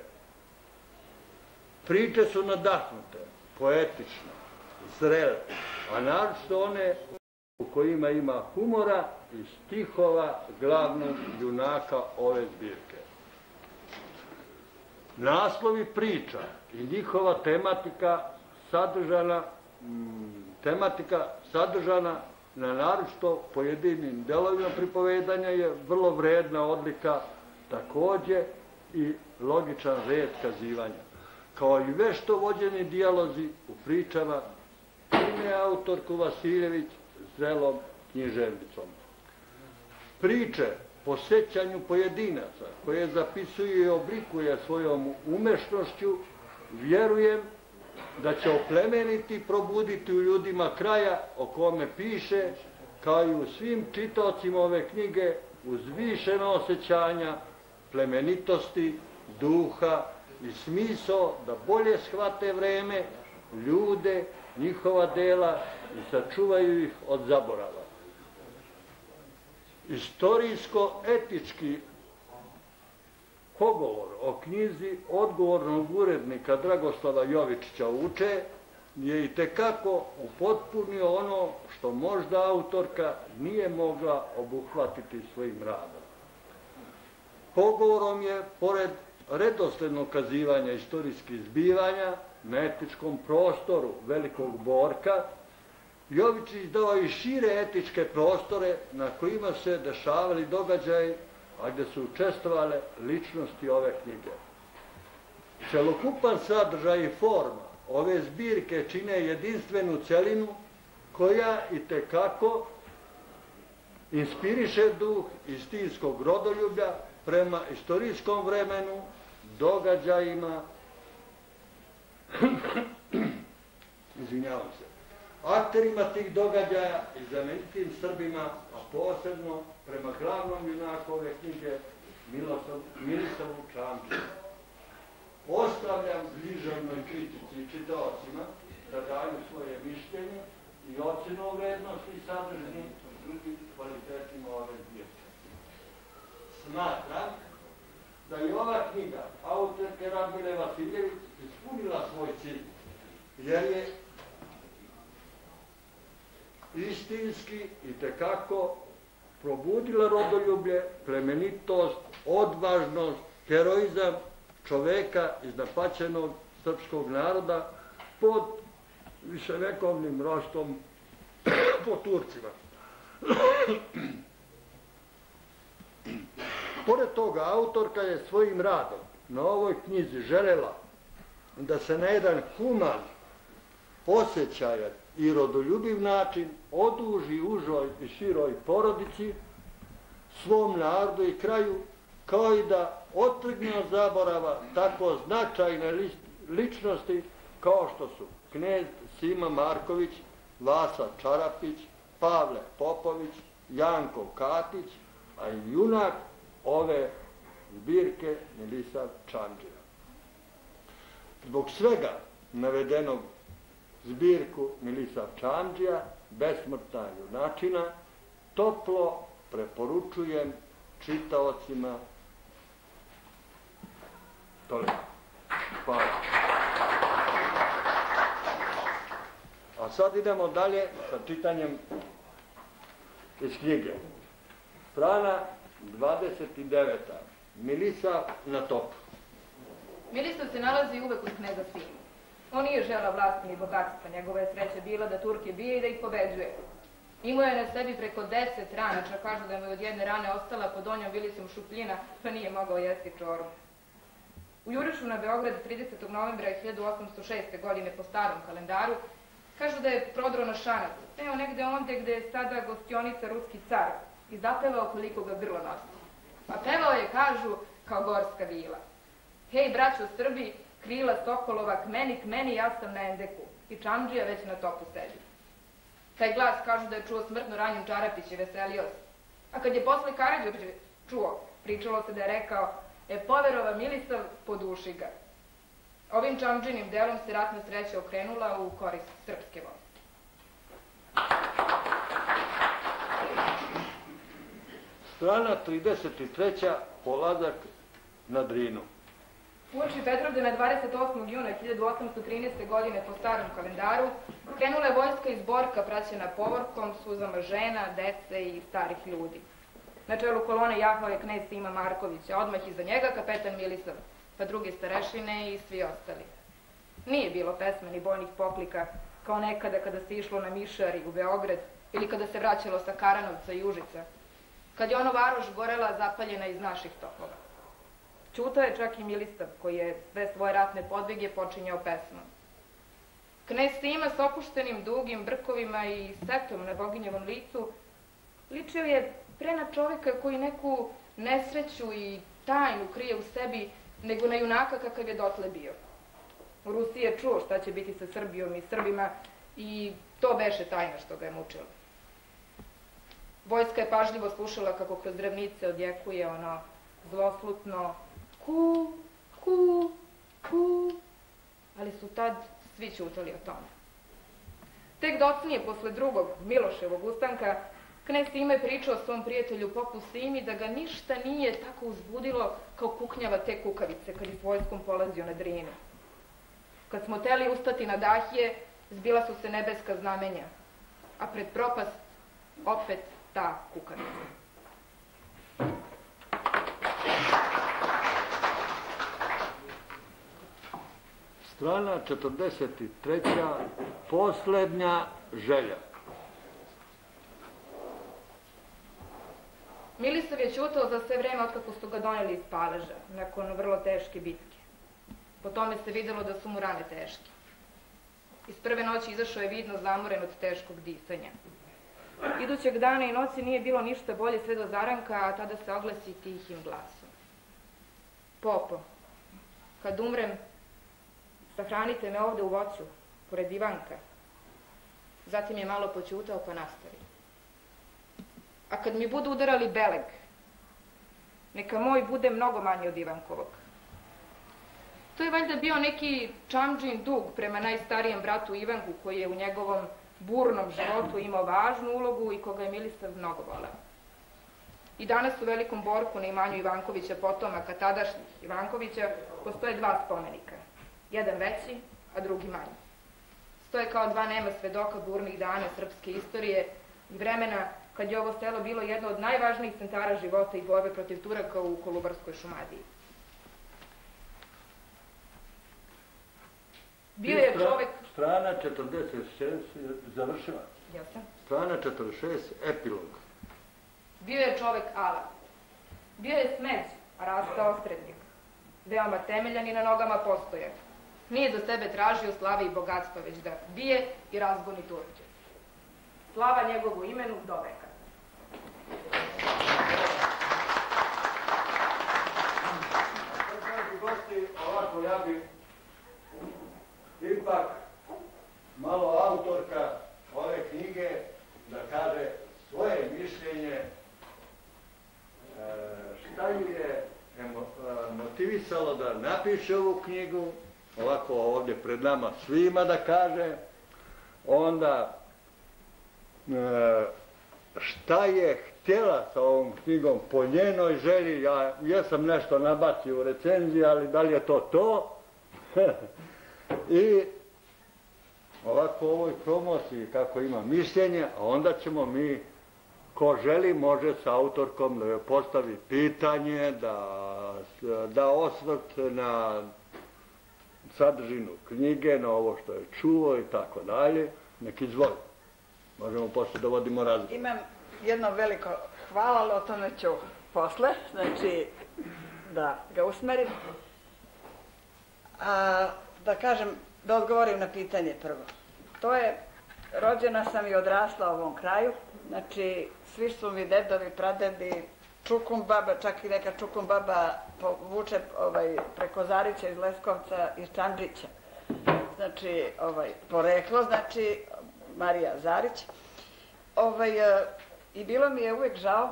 Priče su nadahnute, poetične, zrele, a naročito one u kojima ima humora i stihova glavnog junaka ove zbirke. Naslovi priča i njihova tematika sadržana, tematika sadržana na naročito pojedinim delovima pripovedanja je vrlo vredna odlika, takođe i logičan red kazivanja, kao i vešto vođeni dijalozi u pričama čine autorku Vasiljević zrelom književnicom. Priče po sećanju pojedinaca, koje zapisuje i oblikuje svojom umešnošću, vjerujem da će oplemeniti i probuditi u ljudima kraja o kome piše, kao i u svim čitaocima ove knjige, uzvišena osjećanja, plemenitosti, duha i smisao da bolje shvate vreme, ljude, njihova dela i sačuvaju ih od zaborava. Istorijsko-etički pogovor o knjizi odgovornog urednika Dragoslava Jovičića Uče je itekako upotpunio ono što možda autorka nije mogla obuhvatiti svojim radom. Pogovorom je, pored redoslednog kazivanja istorijskih zbivanja na etičkom prostoru Velikog Borka, Jovičić dao i šire etičke prostore na kojima se dešavali događaji, a gde su učestvovale ličnosti ove knjige. Celokupan sadržaj i forma ove zbirke čine jedinstvenu celinu koja itekako inspiriše duh istinskog rodoljublja prema istorijskom vremenu, događajima, izvinjavam se, akterima tih događaja i znamenitim Srbima, a posebno prema glavnom junaku ove knjige Milisavu Čamčiju. Ostavljam bližavnoj kritici i čitaocima da daju svoje mišljenje i ocenu o vrednosti i sadržini i drugim kvalitetima ove zbirke. Smatram da je ova knjiga autorke Radmile Vasiljević ispunila svoj cilj, jer je istinski i tekako probudila rodoljublje, plemenitost, odvažnost, heroizam čoveka iz napaćenog srpskog naroda pod viševekovnim ropstvom po Turcima. Pored toga, autorka je svojim radom na ovoj knjizi želela da se na jedan human, osjećajan i rodoljubiv način oduži užoj i široj porodici, svom narodu i kraju, kao i da otrgne od zaborava tako značajne ličnosti kao što su knez Sima Marković, Vasa Čarapić, Pavle Popović, Janko Katić, a i junak ove zbirke Milisav Čamčija. Zbog svega navedenog zbirku Milisav Čamčija, Besmrtna junačina, toplo preporučujem čitaocima. Toliko. Hvala. A sad idemo dalje sa čitanjem iz knjige. Strana dvadeset deveta. Milisav na topu. Milisav se nalazi uvek uz kneza Simu. On nije želeo vlasti ni bogatstva, njegova je sreća bila da Turke bije i da ih pobeđuje. Imao je na sebi preko deset rana, čak kažu da mu je od jedne rane ostala pod donjom vilisom šupljina, pa nije mogao jesti čoru. U jurišu na Beograd tridesetog novembra hiljadu osamsto šeste. godine po starom kalendaru, kažu da je prodro na Šanac, evo negde onde gde je sada gostionica ruski car, i zapevao koliko ga grlo nosi. Pa pevao je, kažu, kao gorska vila. Hej, braćo Srbi, krila sokolova, k meni, k meni, ja sam na endeku. I Čamčija već na topu sedi. Taj glas, kažu da je čuo smrtno ranjen Čarapić i veselio se. A kad je posle Karađorđe čuo, pričalo se da je rekao, e, poverova Milisav, poduši ga. Ovim Čamčinim delom se ratna sreća okrenula u korist srpske vojske. Strana trideset treća. Polazak na Drinu. Uoči Petrovdana dvadeset osmog juna hiljadu osamsto trinaeste. godine po starom kalendaru krenula je vojska iz Borka praćena povorkom, suzama žena, dece i starih ljudi. Na čelu kolone jahao je knez Sima Marković, a odmah iza njega kapetan Milisav, pa druge starešine i svi ostali. Nije bilo pesme ni bojnih poklika, kao nekada kada se išlo na Mišari u Beograd ili kada se vraćalo sa Karanovca i Užica, kad je ono varoš gorela zapaljena iz naših topova. Ćutao je čak i Milisav, koji je sve svoje ratne podvige počinjao pesmom. Knez Sima s opuštenim dugim brkovima i setom na boginjevom licu ličio je pre na čoveka koji neku nesreću i tajnu krije u sebi, nego na junaka kakav je dotle bio. U Rusiji je čuo šta će biti sa Srbijom i Srbima i to beše tajna što ga je mučilo. Vojska je pažljivo slušala kako kroz drevnice odjekuje ono zloslutno ku, ku, ku, ali su tad svi ćutali o tome. Tek docnije, posle drugog Miloševog ustanka, knez Sima je pričao svom prijatelju popu Simi da ga ništa nije tako uzbudilo kao kuknjava te kukavice kad je s vojskom polazio na Drinu. Kad smo teli ustati na Dahije, zbila su se nebeska znamenja, a pred propast opet ta kukavica. Strana četrdeset treća. Poslednja želja. Milisav je ćutao za sve vreme otkako su ga doneli iz Paleža, nakon vrlo teške bitke. Po tome se videlo da su mu rane teške. Iz prve noći izašao je vidno zamoren od teškog disanja. Idućeg dana i noći nije bilo ništa bolje sve do zaranka, a tada se oglasi tihim glasom. Popo, kad umrem, sahranite me ovde u voću, pored Ivanka. Zatim je malo poćutao pa nastavi. A kad mi budu udarali beleg, neka moj bude mnogo manji od Ivankovog. To je valjda bio neki čamdžin dug prema najstarijem bratu Ivanku, koji je u njegovom burnom životu imao važnu ulogu i koga je Milisav mnogo voleo. I danas u Velikom Borku na imanju Ivankovića, potomaka tadašnjih Ivankovića, postoje dva spomenika. Jedan veći, a drugi manji. Stoje kao dva nema svedoka burnih dana srpske istorije i vremena kad je ovo selo bilo jedno od najvažnijih centara života i borbe protiv Turaka u Kolubarskoj Šumadiji. Bio je čovek... Strana četrdeset šest završila. Jesam. Strana četrdeset šest, epilog. Bio je čovek ala. Bio je smeđ, a rasta ostrednik. Veoma temeljan i na nogama postoje. Nije za sebe tražio slave i bogatstva, već da bije i razgoni Turke. Slava njegovu imenu do veka. Gosti, ovako ja bi ipak malo autorka ove knjige da kaže svoje mišljenje, šta ju je motivisalo da napiše ovu knjigu, ovako ovdje pred nama svima da kaže, onda šta je htjela sa ovom knjigom po njenoj želji. Ja jesam nešto nabacio u recenziji, ali da li je to to? I ovako u ovoj promociji kako ima mišljenje, a onda ćemo mi, ko želi, može sa autorkom da joj postavi pitanje, da, da osvrt na sadržinu knjige, na ovo što je čuo i tako dalje. Nek izvoli. Možemo posle da vodimo razgovor. Imam jedno veliko hvala, ali o tome ću posle, znači da ga usmerim. A, da kažem, da odgovorim na pitanje prvo. To je, rođena sam i odrasla u ovom kraju, znači svi su mi dedovi, pradedi, čukum baba, čak i neka čukum baba povuče ovaj, preko Zarića iz Leskovca, iz Čandžića. Znači, ovaj, poreklo, znači Marija Zarić. Ovaj, i bilo mi je uvijek žao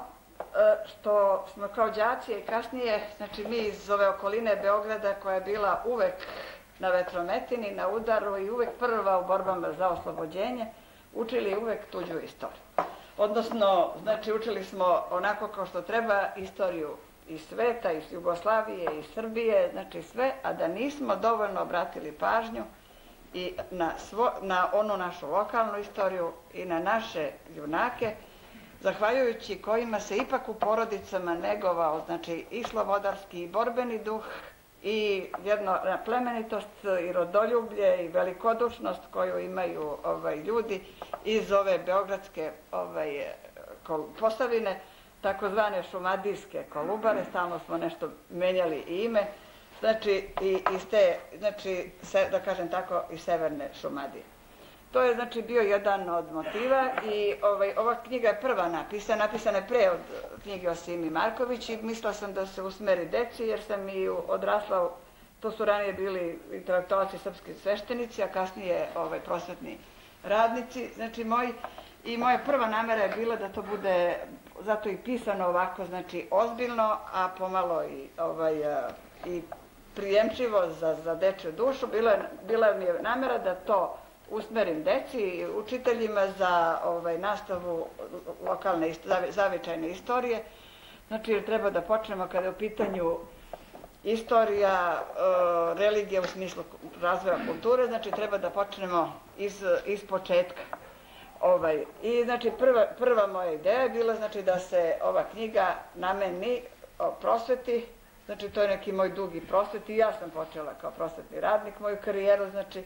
što smo kao đaci i kasnije, znači mi iz ove okoline Beograda koja je bila uvek na vetrometini, na udaru i uvek prva u borbama za oslobođenje, učili uvek tuđu istoriju. Odnosno, znači učili smo onako kao što treba istoriju iz sveta, iz Jugoslavije, iz Srbije, znači sve, a da nismo dovoljno obratili pažnju i na, svo, na onu našu lokalnu istoriju i na naše junake, zahvaljujući kojima se ipak u porodicama negovao, znači i slobodarski i borbeni duh i jedno plemenitost i rodoljublje i velikodušnost koju imaju ovaj, ljudi iz ove beogradske ovaj, Posavine, takozvane šumadijske Kolubare, stalno smo nešto menjali i ime, znači i iz te, znači, se, da kažem tako, i severne Šumadije. To je znači bio jedan od motiva i ovaj, ova knjiga je prva napisana, napisana je pre od knjige o Simi Marković i mislila sam da se usmeri deci jer sam i odrasla, to su ranije bili intelektualci, srpski sveštenici, a kasnije ovaj, prosvetni radnici, znači moji, i moja prva namera je bila da to bude, zato i pisano ovako, znači ozbiljno, a pomalo i, ovaj, i prijemčivo za, za dečju dušu. Bila, bila mi je namera da to usmerim deci i učiteljima za ovaj, nastavu lokalne zavičajne istorije. Znači, jer treba da počnemo kada je u pitanju istorija, e, religija u smislu razvoja kulture, znači treba da počnemo iz, iz početka. Ovaj, I znači prva, prva moja ideja je bila znači, da se ova knjiga nameni o prosveti, znači to je neki moj dugi prosvet i ja sam počela kao prosvetni radnik moju karijeru, znači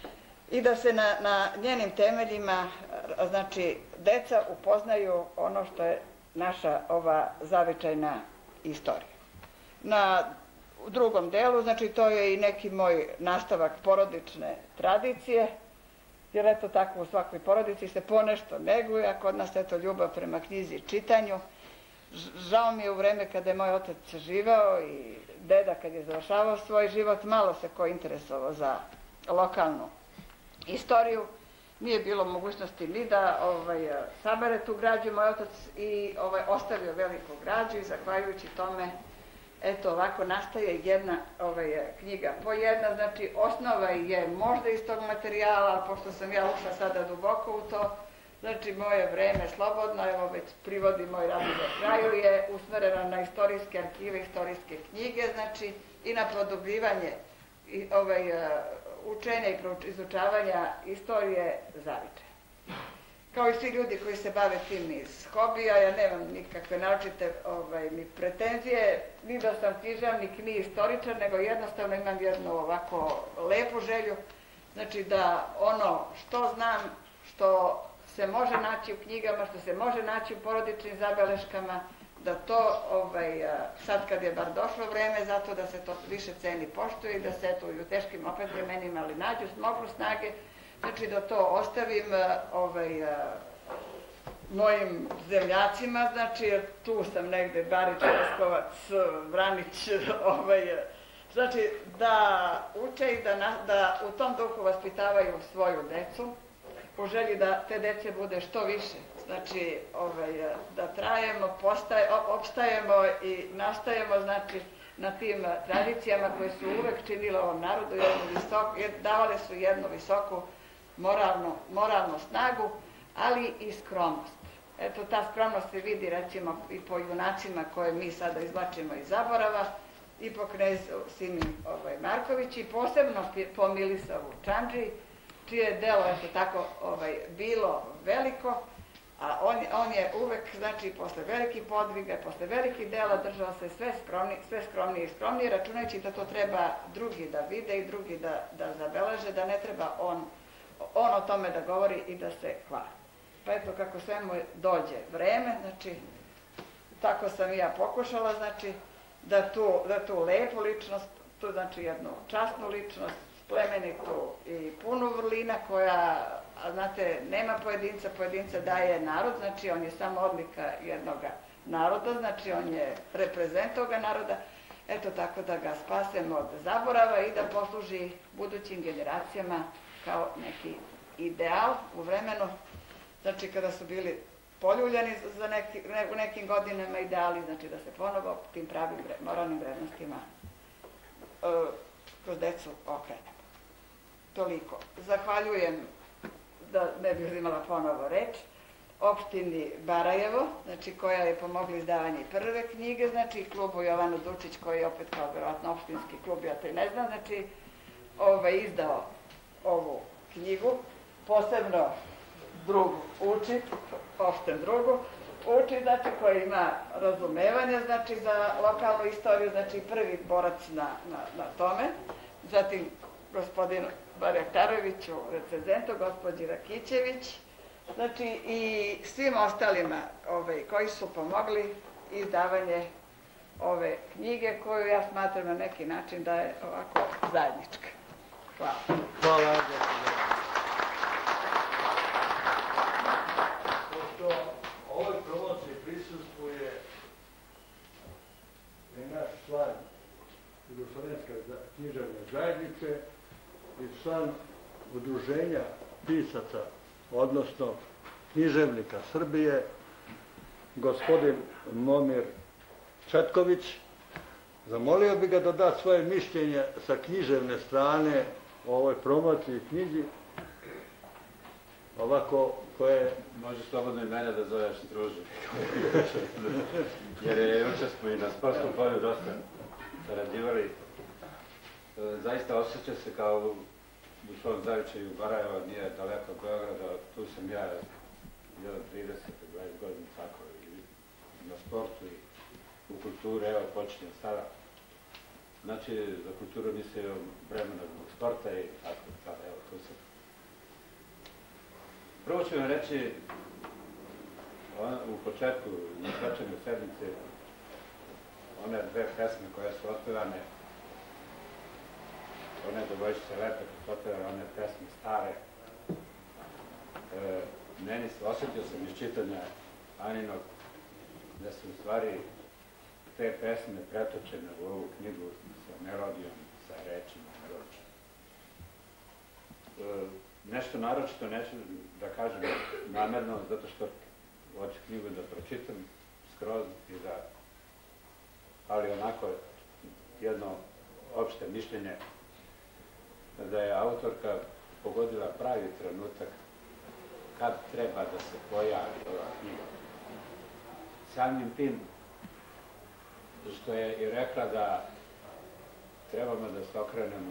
i da se na, na njenim temeljima, znači, deca upoznaju ono što je naša ova zavičajna istorija. Na u drugom delu, znači to je i neki moj nastavak porodične tradicije, jer eto tako u svakoj porodici se ponešto neguje, a kod nas eto ljubav prema knjizi i čitanju. Žao mi je u vreme kada je moj otac živeo i deda kad je završavao svoj život, malo se ko interesovao za lokalnu istoriju. Nije bilo mogućnosti ni da ovaj, sabere tu građu moj otac i ovaj, ostavio veliku građu i zahvaljujući tome eto ovako nastaje jedna ovaj, knjiga po jedna, znači osnova je možda iz tog materijala, ali pošto sam ja ušla sada duboko u to, znači moje vreme slobodno, evo već privodi moj rad za kraju, je usmerena na istorijske arhive, istorijske knjige, znači i na produbljivanje i, ovaj, učenja i izučavanja istorije Zavičaja. Kao i svi ljudi koji se bave tim iz hobija, ja nemam nikakve naročite ovaj, ni pretenzije, ni da sam književnik, ni istoričar, nego jednostavno imam jednu ovako lepu želju, znači da ono što znam, što se može naći u knjigama, što se može naći u porodičnim zabeleškama, da to, ovaj, sad kad je bar došlo vreme, zato da se to više ceni poštuje i da se eto i u teškim opet vremenima, ali nađu smoglu snage, znači da to ostavim ovaj, mojim zemljacima, znači jer tu sam negde, Barić, Leskovac, Vranić, ovaj, znači da uče i da, na, da u tom duhu vaspitavaju svoju decu, u želji da te dece bude što više, znači ovaj, da trajemo, postaje, opstajemo i nastajemo, znači na tim tradicijama koje su uvek činile ovom narodu, jednu visok, davale su jednu visoku moralnu, moralnu snagu, ali i skromnost. Eto, ta skromnost se vidi recimo i po junacima koje mi sada izvlačimo iz zaborava, i po knezu Simi ovaj, Marković, i posebno po Milisavu Čandži, čije delo je tako ovaj, bilo veliko, a on, on je uvek, znači, posle velikih podviga, posle velikih dela držao se sve, skromni, sve skromnije i skromnije, računajući da to treba drugi da vide i drugi da, da zabeleže, da ne treba on, on o tome da govori i da se hvali. Pa eto, kako sve mu dođe vreme, znači, tako sam i ja pokušala, znači, da tu, da tu lepu ličnost, tu znači jednu časnu ličnost, plemenitu i punu vrlina koja, a znate, nema pojedinca, pojedinca daje narod, znači on je samo odlika jednog naroda, znači on je reprezent toga naroda, eto tako da ga spasemo od zaborava i da posluži budućim generacijama kao neki ideal u vremenu, znači kada su bili poljuljani za neki, ne, u nekim godinama ideali, znači da se ponovo tim pravim moralnim vrednostima uh, kroz decu okrenemo. Toliko. Zahvaljujem, da ne bih uzimala ponovo reč, opštini Barajevo, znači koja je pomogla izdavanje prve knjige, znači klubu Jovanu Dučić koji je opet kao verovatno opštinski klub, ja to i ne znam, znači ovaj, izdao ovu knjigu, posebno drugu uči, opšten drugu, uči, znači, koji ima razumevanje, znači, za lokalnu istoriju, znači, prvi borac na, na, na tome, zatim gospodinu Barjaktaroviću, recenzentu, gospođi Rakićević, znači, i svim ostalima ovaj, koji su pomogli izdavanje ove knjige, koju ja smatram na neki način da je ovako zajednička. Hvala. Hvala. Ovoj promociji prisustvuje i naš član Jugoslovenske književne zajednice i član udruženja pisaca, odnosno književnika Srbije, gospodin Momir Četković. Zamolio bi ga da da svoje mišljenje sa književne strane o ovoj promociji knjizi, ovako koje... Može slobodno i mene da zoveš druži. Jer je juče smo i na sportskom polju dosta sarađivali. Zaista osjeća se kao u svom Zavičaju Barajeva, nije daleko od Beograda, tu sam ja jedan trideset do dvadeset godina tako i na sportu i u kulturi, evo počinjem sada. Znači, za kulturu mislim vremena zbog sporta i tako, tako, evo, tu sam. Prvo ću vam reći, u početku, na svečanoj sednici, one dve pesme koje su otpevane, one devojčice lepe kad otpevaju one pesme stare. E, meni se, osjetio sam iz čitanja Aninog da su u stvari te pesme pretočene u ovu knjigu sa melodijom, sa rečima, melodijom. E, nešto naročito neću da kažem namerno, zato što hoću knjigu da pročitam skroz i da, ali onako jedno opšte mišljenje da je autorka pogodila pravi trenutak kad treba da se pojavi ova knjiga. Samim tim što je i rekla da trebamo da se okrenemo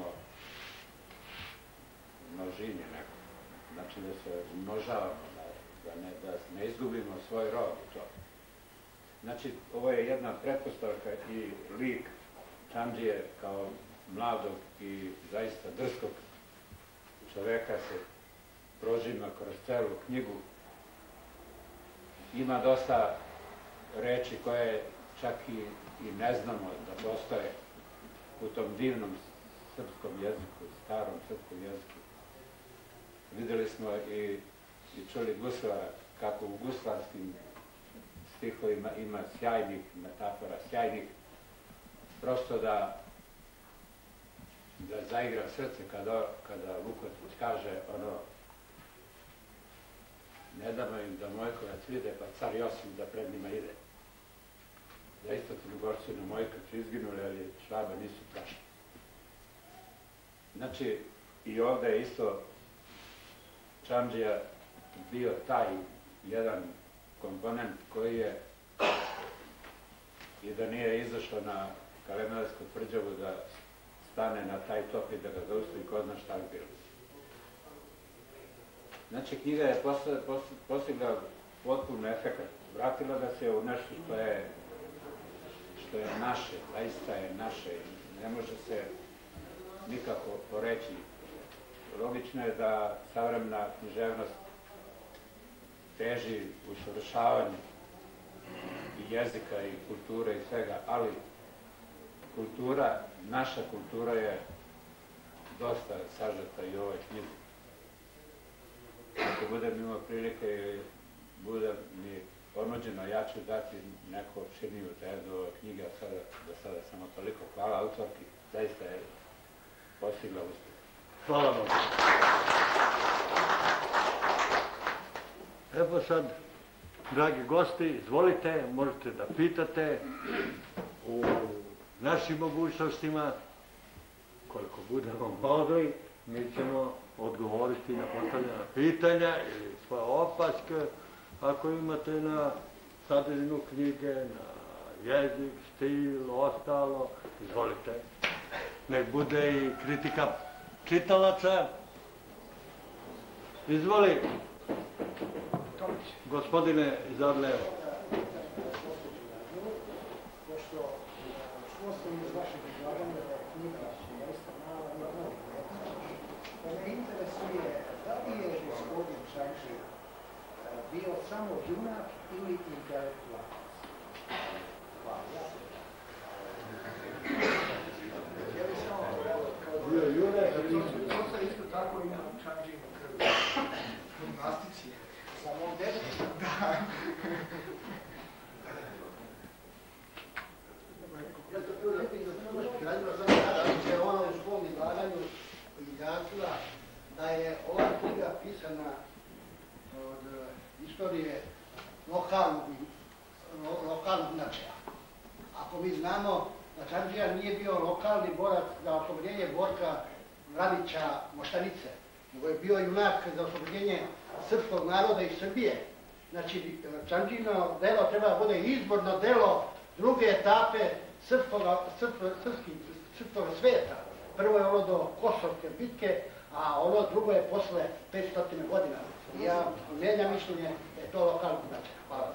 množini neko, znači da se umnožavamo, da ne, da ne izgubimo svoj rod u to. Znači, ovo je jedna pretpostavka i lik Čandžije kao mladog i zaista drskog čoveka se prožima kroz celu knjigu. Ima dosta reči koje čak i, i ne znamo da postoje u tom divnom srpskom jeziku, starom srpskom jeziku. Videli smo i, i čuli Guslara kako u guslarskim stihovima ima sjajnih metafora, sjajnih, prosto da da zaigra srce kada, kada Vukotić kaže ono ne damo im da Mojkovac vide, pa car Josip da pred njima ide. Zaista Crnogorci na Mojkovcu izginuli, ali Švabe nisu prošli. Znači, i ovde je isto Čandžija bio taj jedan komponent koji je i da nije izašao na Kalemelsku tvrđavu da stane na taj top i da ga zaustavi, ko zna šta bi bilo. Znači, knjiga je postigla potpun efekt. Vratila ga se u nešto što je što je naše, zaista je naše. Ne može se nikako poreći. Logično je da savremena književnost teži u usavršavanju i jezika i kulture i svega, ali kultura, naša kultura je dosta sažeta i u ovoj knjizi. Ako budem imao prilike ili bude mi ponuđeno, ja ću dati neku opširniju tezu ove knjige, a sada, do sada samo toliko. Hvala autorki, zaista je postigla uspjeh. Hvala vam. Evo sad, dragi gosti, izvolite, možete da pitate u našim mogućnostima, koliko budemo mogli, mi ćemo odgovoriti na postavljena pitanja ili svoje opaske, ako imate na sadržinu knjige, na jezik, stil, ostalo, izvolite. Nek bude i kritika čitalaca. Izvoli, gospodine Zadlev. Pošto čuo sam iz vašeg izlaganja da je knjiga zaista mala i mnogo pa me interesuje da li je gospodin Čandžija bio samo junak ili intelektualac? Hvala. Bio je junak, to se isto tako ima u Čandžijinu krvi. Gimnastici. Samo detetu. Da. Ja to prvo rekao i da se može građima sam kada, ali će ona u svom izlaganju izjasnila da je ova knjiga pisana od istorije lokalnog, lokalnog značaja. Ako mi znamo da Čandžija nije bio lokalni borac za oslobođenje Borka Mradića Moštanice, nego je bio junak za oslobođenje srpskog naroda i Srbije. Znači, Čandžino delo treba da bude izborno delo druge etape srpskog, srpskog sveta. Prvo je ono do Kosovske bitke, a ono drugo je posle petsto godina. I ja menjam mišljenje da je to lokalno značaj. Hvala.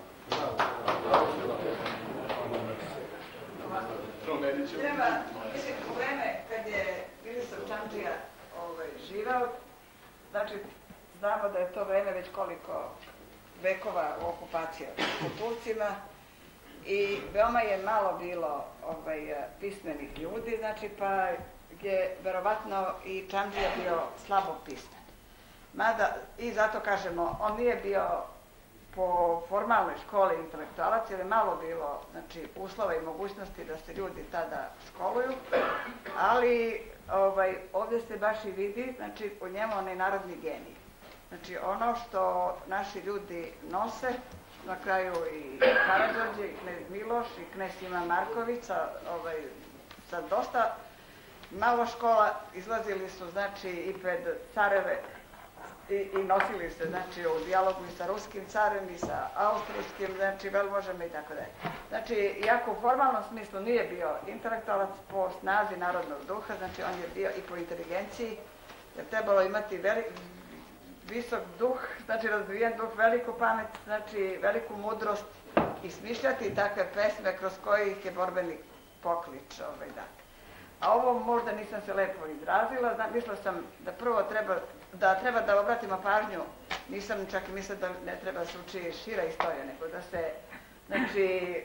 Treba, mislim, u vreme kad je ministar Čandžija ovaj, živao, znači, znamo da je to vreme već koliko vekova u okupaciji u Turcima i veoma je malo bilo ovaj, pismenih ljudi, znači, pa je verovatno i Čamdžija bio slabo pismen. Mada, i zato kažemo, on nije bio po formalnoj školi intelektualac, jer je malo bilo, znači, uslova i mogućnosti da se ljudi tada školuju, ali ovaj, ovdje se baš i vidi, znači, u njemu onaj narodni genij. Znači, ono što naši ljudi nose, na kraju i Karađorđe, i knez Miloš, i knez Ivan Marković, sa, ovaj, sa dosta malo škola, izlazili su, znači, i pred careve, I, i nosili se, znači, u dijalogu i sa ruskim carem i sa austrijskim, znači, velmožama i tako dalje. Znači, iako u formalnom smislu nije bio intelektualac, po snazi narodnog duha, znači, on je bio i po inteligenciji, jer trebalo imati veli, visok duh, znači, razvijen duh, veliku pamet, znači, veliku mudrost i smišljati takve pesme kroz koje ih je borbeni poklič, ovaj, dati. A ovo možda nisam se lepo izrazila, znam, mislila sam da prvo treba da treba da obratimo pažnju, nisam čak i mislila da ne treba da se uči šira istorija, nego da se, znači,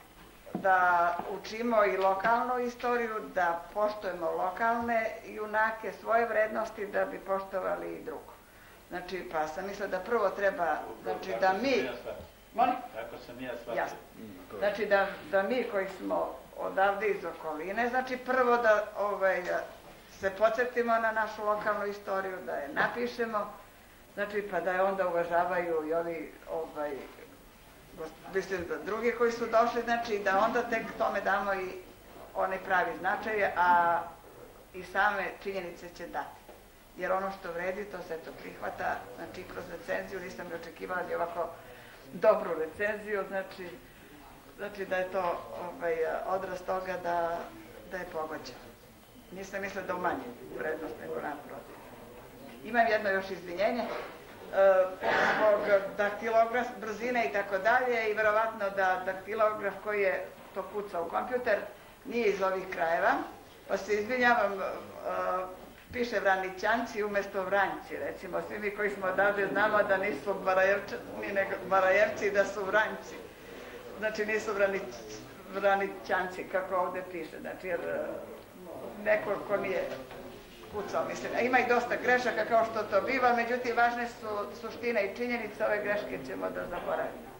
da učimo i lokalnu istoriju, da poštujemo lokalne junake, svoje vrednosti, da bi poštovali i drugo. Znači, pa sam mislila da prvo treba, znači, da mi... Molim? Kako sam ja shvatio. Jasno. Znači, da, da mi koji smo odavde iz okoline, znači, prvo da, ovaj, se podsjetimo na našu lokalnu istoriju, da je napišemo, znači, pa da je onda uvažavaju i ovi, ovaj, mislim da drugi koji su došli, znači, da onda tek tome damo i onaj pravi značaj, a i same činjenice će dati. Jer ono što vredi, to se to prihvata, znači, kroz recenziju, nisam ni očekivala da je ovako dobru recenziju, znači, znači da je to ovaj, odraz toga da, da je pogođeno. Nisam mislila da umanjim vrednost, nego naprotiv. Imam jedno još izvinjenje, zbog daktilograf, brzine i tako dalje, i verovatno da daktilograf koji je to kucao u kompjuter nije iz ovih krajeva, pa se izvinjavam, piše Vranićanci umjesto Vranjci, recimo, svi mi koji smo odavde znamo da nisu Barajevci, da su Vranjci. Znači nisu vranić, Vranićanci, kako ovdje piše, znači jer neko ko nije kucao, mislim. A ima i dosta grešaka kao što to biva, međutim važne su suština i činjenica, ove greške ćemo da zaboravimo.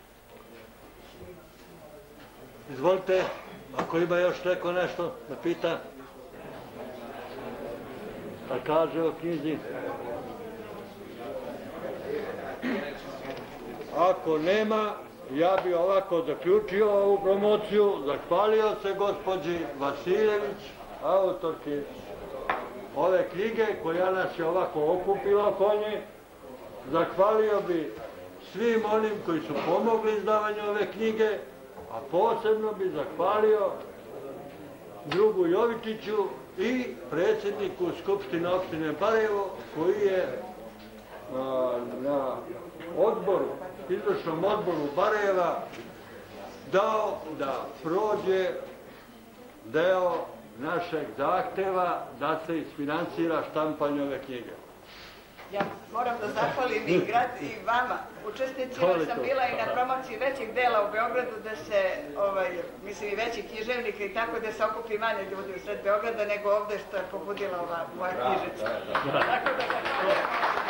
Izvolite, ako ima još neko nešto da pita, da kaže o knjizi. Ako nema, ja bi ovako zaključio ovu promociju, zahvalio se gospođi Vasiljević, autorki ove knjige koja nas je ovako okupila oko nje. Zahvalio bi svim onim koji su pomogli izdavanju ove knjige, a posebno bi zahvalio drugu Jovičiću i predsjedniku Skupštine opštine Barajevo, koji je a, na odboru, izvršnom odboru Barajeva dao da prođe deo našeg zahteva da se isfinansira štampanje ove knjige. Ja moram da zahvalim i, grad, i vama, učesnicima, sam bila i na promociji većih dela u Beogradu, da se, ovaj, mislim i većih književnika i tako, da se okupi manje ljudi u sred Beograda nego ovde što je pobudila ova moja knjižica. Tako da zahvalim.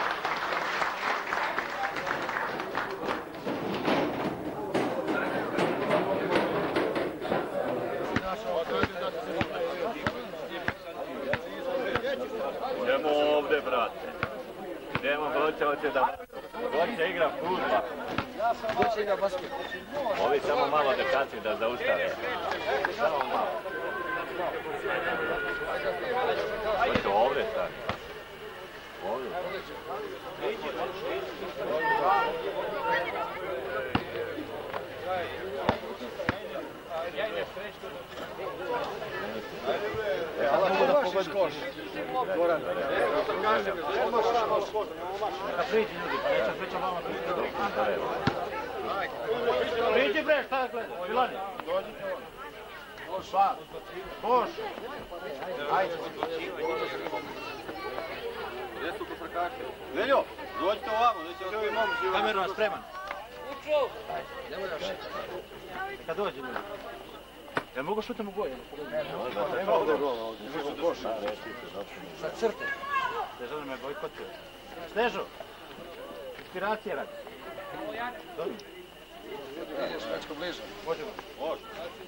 Idemo ovde, brate. Idemo, Goće, hoće da... Goće igra fudbal. Goće igra basket. Ovi samo malo da kači da zaustave. Samo malo. Hoće ovde sad. Ovde. E, ali ako baš iskoš, Goran, odmah šamo skos, neka priđi ljudi, pa neće sveća mama priđi. Priđi bre, šta je gleda, Milani? Dođite ovo. Boš, pa, Boš. Ajde. Gdje su kofrakaše? Veljo, dođite ovamo, dođite ovamo. Kameru nas spreman. Uču! Nemoj da šeća. Kad dođe ljudi. Ja mogu šutam u goj? Sa crte. Snežana me bojkotio. Snežo, inspiracija radi. Ideš, Večko, bliže. Možemo. Može.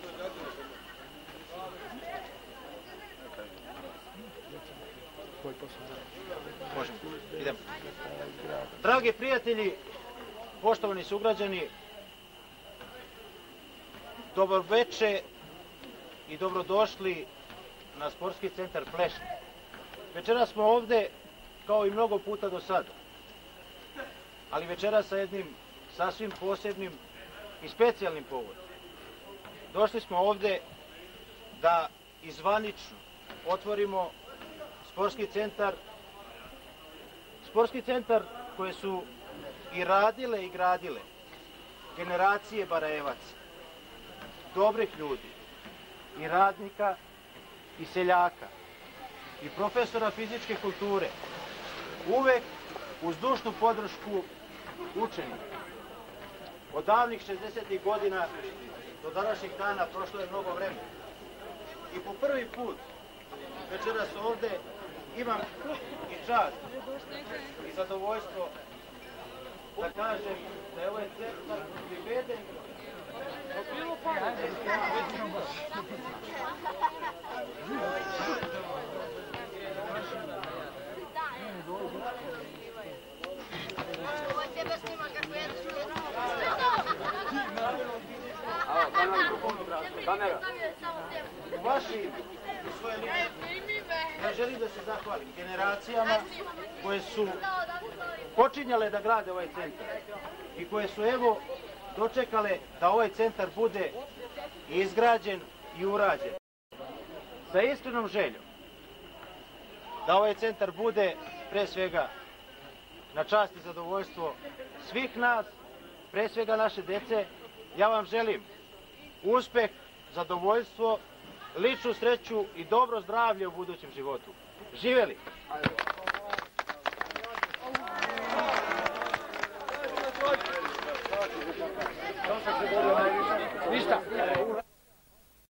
Možemo. Idemo. Dragi prijatelji, poštovani sugrađani, dobro veče i dobrodošli na sportski centar Plešnik. Večeras smo ovde kao i mnogo puta do sada, ali večeras sa jednim sasvim posebnim i specijalnim povodom. Došli smo ovde da izvanično otvorimo sportski centar, sportski centar koje su i radile i gradile generacije Barajevaca, dobrih ljudi, i radnika, i seljaka, i profesora fizičke kulture, uvek uz dušnu podršku učenika. Od davnih šezdesetih godina do današnjih dana prošlo je mnogo vremena. I po prvi put večeras ovde imam i čast i zadovoljstvo da kažem da je ovaj centar priveden u vaši u svoje lične. Ja želim da se zahvalim generacijama koje su počinjale da grade ovaj centar i koje su evo dočekale da ovaj centar bude izgrađen i urađen. Sa iskrenom željom da ovaj centar bude pre svega na čast i zadovoljstvo svih nas, pre svega naše dece, ja vam želim uspeh, zadovoljstvo, ličnu sreću i dobro zdravlje u budućem životu. Živeli!